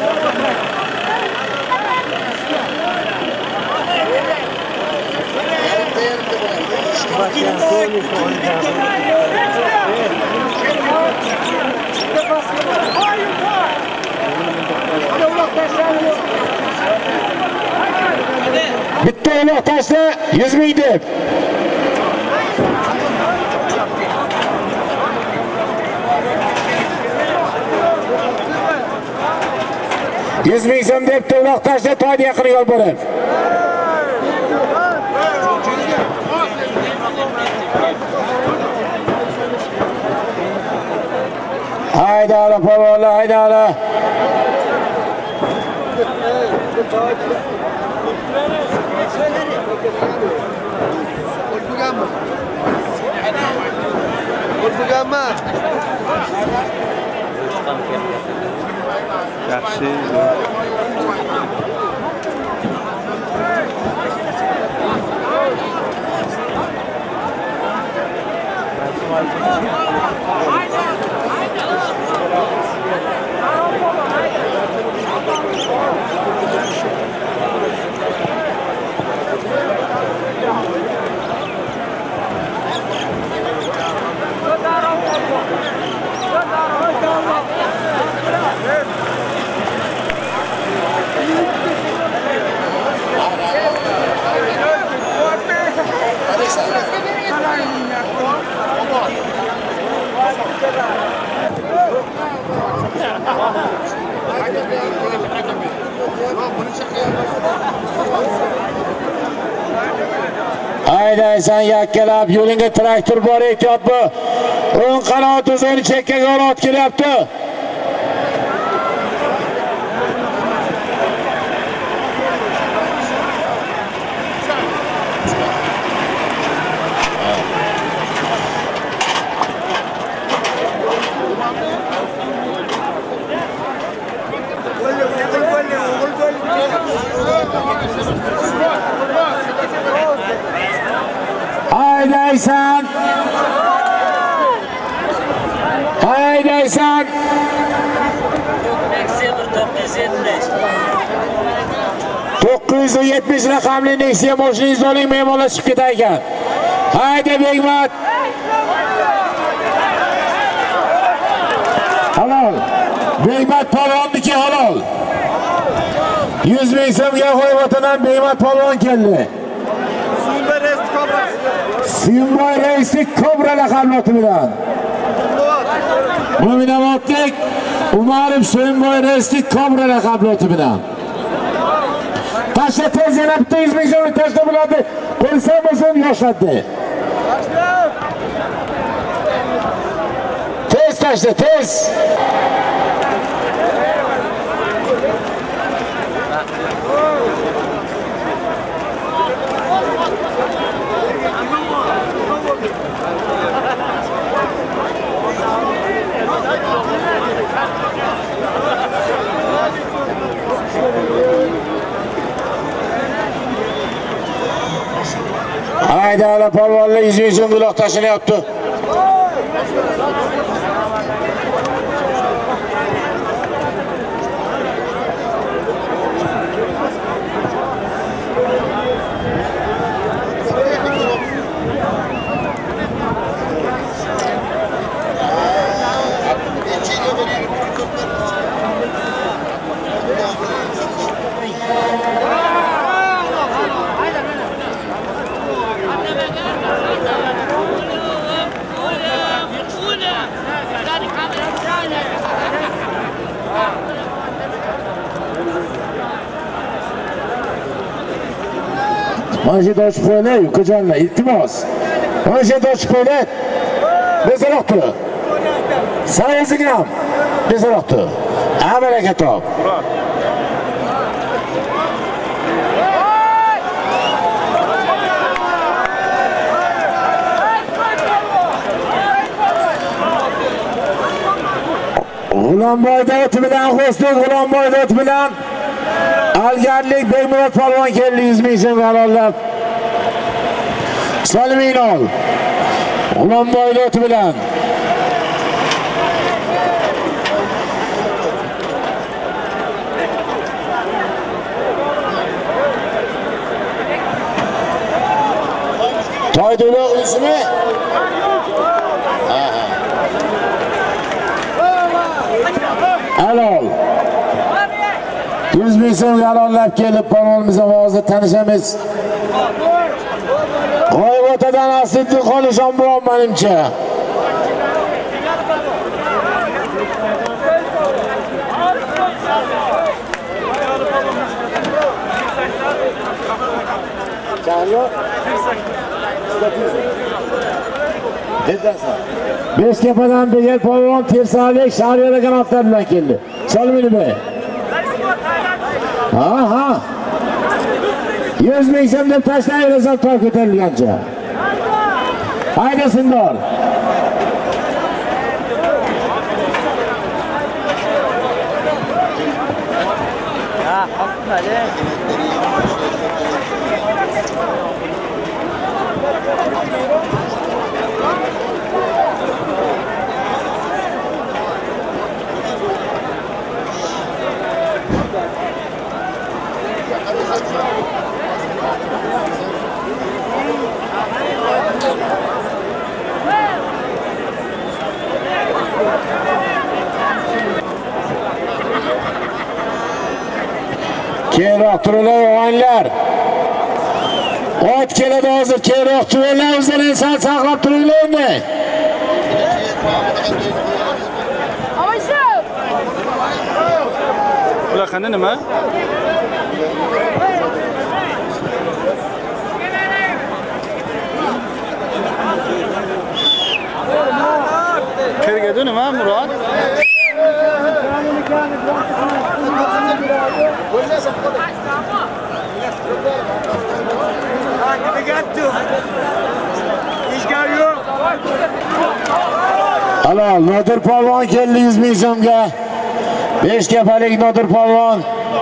bitta o'loq tashla yuz ming deb. yuz ming so'm deb o'loq tashla to'yga yaqin yo'l borib. Hayda ala polvonlar, hayda ala.
O'tmaganmi? O'tmaganmi?
Yaxshi.
Haydaysan yakkalab yo'lingga traktor bor, ehtiyot bu. O'ng qanot o'zini chekkaga olib kelyapti. Haydaysan. Haydaysan. to'qqiz yuz yetmish raqamli Nexia mashinangizni oling, mehmonlar chiqib ketar ekan. Hayda Begmat. Halol. Begmat polvonniki halol. yuz ming so'mga G'oyvotadan Begmat polvon keldi. Suyunboy Reisli Kobra laqabli oti bilan. Mo'minobodlik Umarov Suyunboy Reisli Kobra laqabli oti bilan. Tashla tez yana bitta yuz ming so'm tashla bo'ladi. Qo'ysa bo'lsin yoshlatdi. Tez tashla tez. Hayda ala polvonlar yuz ming so'm guloq tashlanayapti. Manşet açıp oynayın Yukacan'la iltimas. Manşet açıp oynayın. Bezer aktı. Sayısı gram. Bezer aktı. Ameleke top. G'ulomboyda o'ti bilan Xo'slik G'ulomboyda o'ti bilan Algarlik Begmurod polvon keldi yuz ming so'm g'alollab. Salminol G'ulomboyda o'ti bilan Toyduloq ismi? Halol. yuz ming so'm g'alollab kelib polvonimiz ovozida tanishamiz. G'oyvotadan Asadbek Xolishon bilan menimcha. Beşkepadan Begel polvon Tersalik Shariyada kanatlar bilan keldi. Salmini Bey. Ha ha. yuz ming so'm deb tashlaymiz to'y ko'tarilgancha. Hayda Sindor.
Ha, haqmadi.
Keyinroq turinglar o'g'aylar. Ot keladi hozir, keyinroq turinglar, o'zlaringizni saqlab turinglar endi.
Ular qani nima? Kirgadi nima Murod?
Halol, Nodir polvon keldi yuz ming so'mga. besh kafalik Nodir polvon.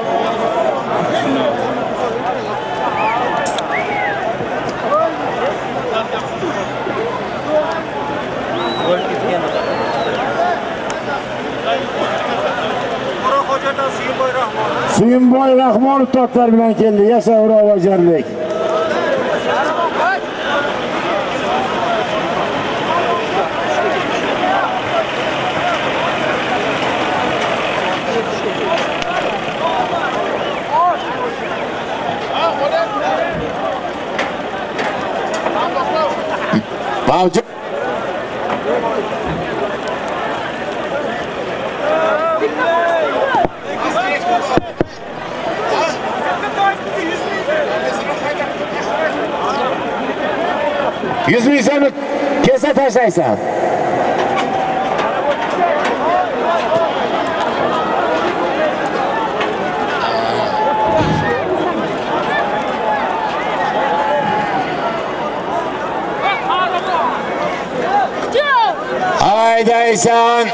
Suyunboy Rahmonov totlar bilan keldi. Yasha Uravajarlik. Mavjud. yuz ming so'mni kesa tashlaysan. Haydaysan.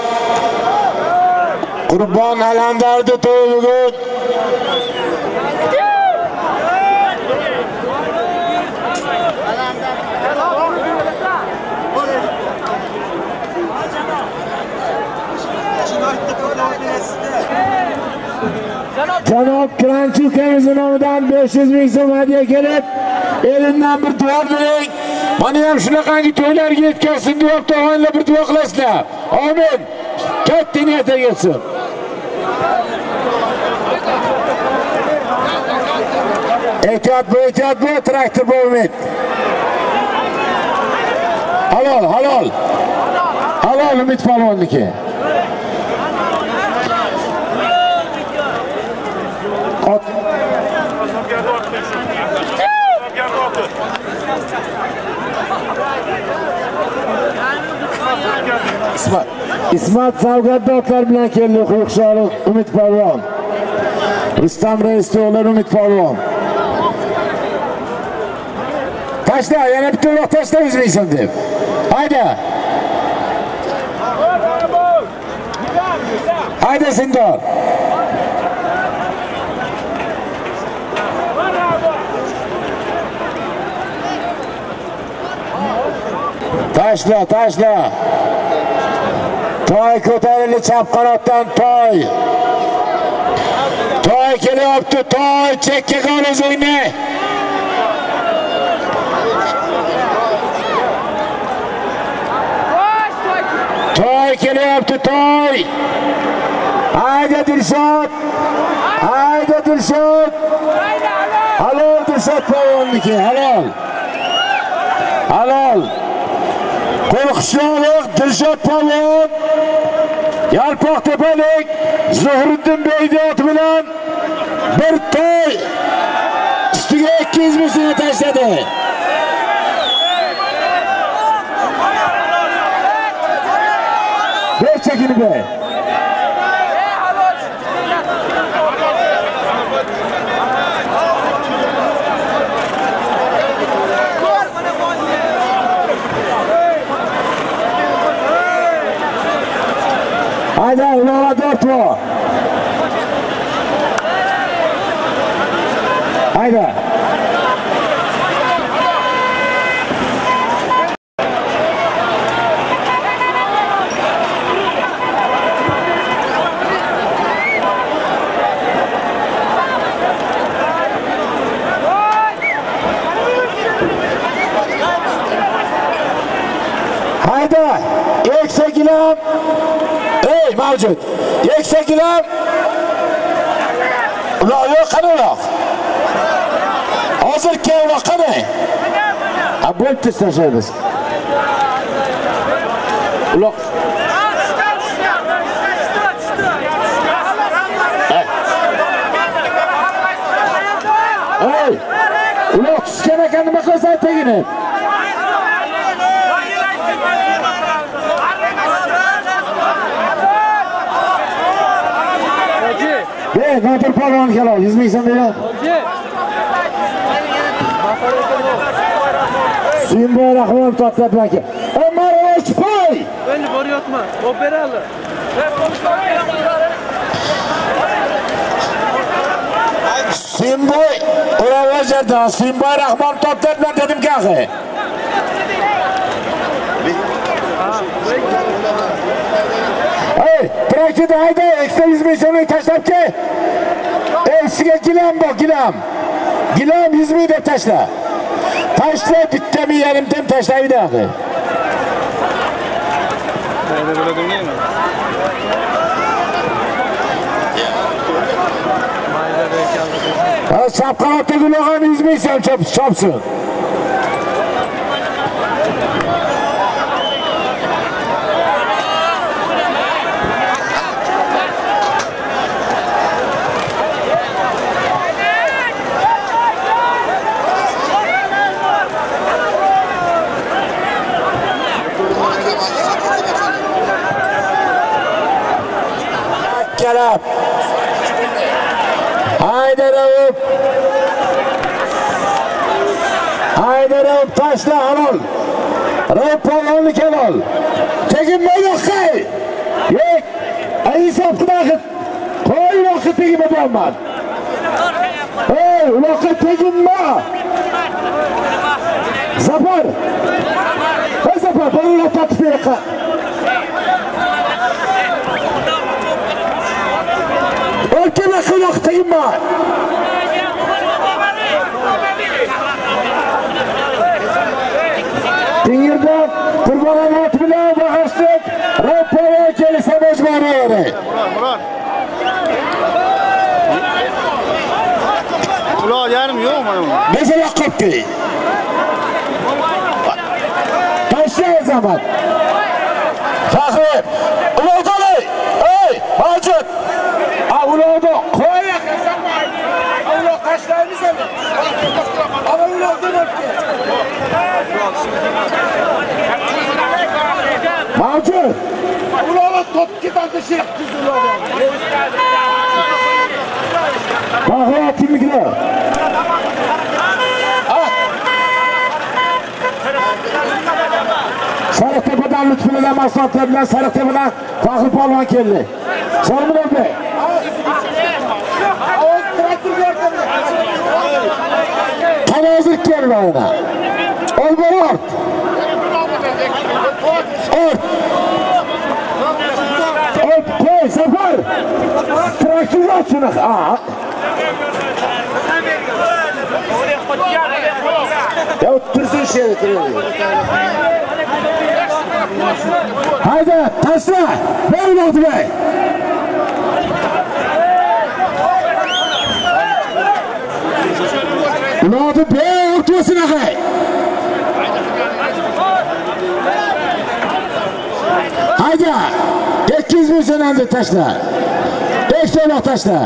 Qurbon alandardi to'y bugun. Janob Kranchi ukamizning nomidan besh yuz ming so'm hadiya kelib, elimdan bir duo bering. Mana ham shunaqangi to'ylarga yetkazsin deb tog'anglar bir duo qilasizlar. Amin. Katta niyatga yetsin. Ehtiyot bu, ehtiyot bu, traktor bu umid. Halol, halol. Halol Umid polvonniki. İsmat, İsmat Savgatdotlar bilan keldi Quyuqsho'li Umid polvon. Rustam Reis o'g'li Umid polvon. Tashla, yana bitta uloq tashla yuz ming so'm deb. Hayda. Hayda Sindor. Tashla, tashla. Toy ko'tarildi chap qanotdan Toy. Toy kelyapti, Toy chekka qol o'zingni. Toy kelyapti, Toy. Hayda Dilshod. Hayda Dilshod. Halol Dilshod polvonniki, halol. Halol. Qo'rqishliq Dilshod polvon. Yalpoqtepalik Zuhriddin Beydiyot bilan bir to'y ustiga ikki yuz ming so'm tashladi. Ber chekini be. Hayda, uloq tortma. Hayda. Hayda, eksekilam. Ey, mavjud. Eksekilam. Uloq yo'q, qani uloq? Hozir kel uloq qani? Ha, bo'lib tashlaymiz. Uloq. nima qilasan tegini? Be, Nodir polvon kelol, yuz ming so'm bering. Suyimboy Rahmonov totlat baki. Omar Ochpoy.
Endi boryapman. Bo'p beradi.
Suyimboy, Qo'rg'onjarda Suyimboy Rahmonov totlat dedim kaxi. Ey, trakida hayda, ikkita yuz ming so'mlik tashlab ke. Ey, sizga gilam bor, gilam. Gilam yuz ming deb tashla. Tashla, bitta mi yarim tem tashlaydi axi.
Qayda bo'ladim nima?
Ha, sapqalatda gulogan yuz ming so'm chopsin. Kelab. Haydarov. Haydarov tashla halol. Rapolonni kelol. Teginma yo'qqa. Yo'q. Ay hisob qiladi. Qo'y vaqt tegib bo'lmadi. Ey, uloqqa teginma. Zafar. Ey Zafar, buni tatib beraqa. Olkana qilaq tegma. Tingirda Qurbonot bilan bahaslik Rapolga kelsa majburi.
Muron. Ular yarim yo'q mana bu.
Mesela qopki. Tashla zaman. Fahri, uloqali. Ey, Hojat. A uloqda qo'ya qasamay. Uloq tashlaymiz endi. Ana uloqda bo'pti. Mavjud. Uloqni top ketadi shek tuziladi. Fahri kimliklar? Sariqtepadan Lutfulladan maslahatlar bilan Sariqtepadan Fahri polvon keldi. Salomlar bey. Tanozir keldi ona. Olborot. Ort. Ort, qo'y, Safar. Traktor ochini. Ha. Ya tursun şeye tursun. Haydi taşla. Verin oldu bey. Ulandı bey ortasına kay. Haydi. iki yüz bin senende taşla. beş tane taşla.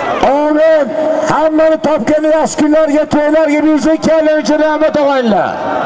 Amin. Hammanı topganı yaxshi kunlarga, to'ylarga, musiqa kelgan uchun rahmat og'aylar.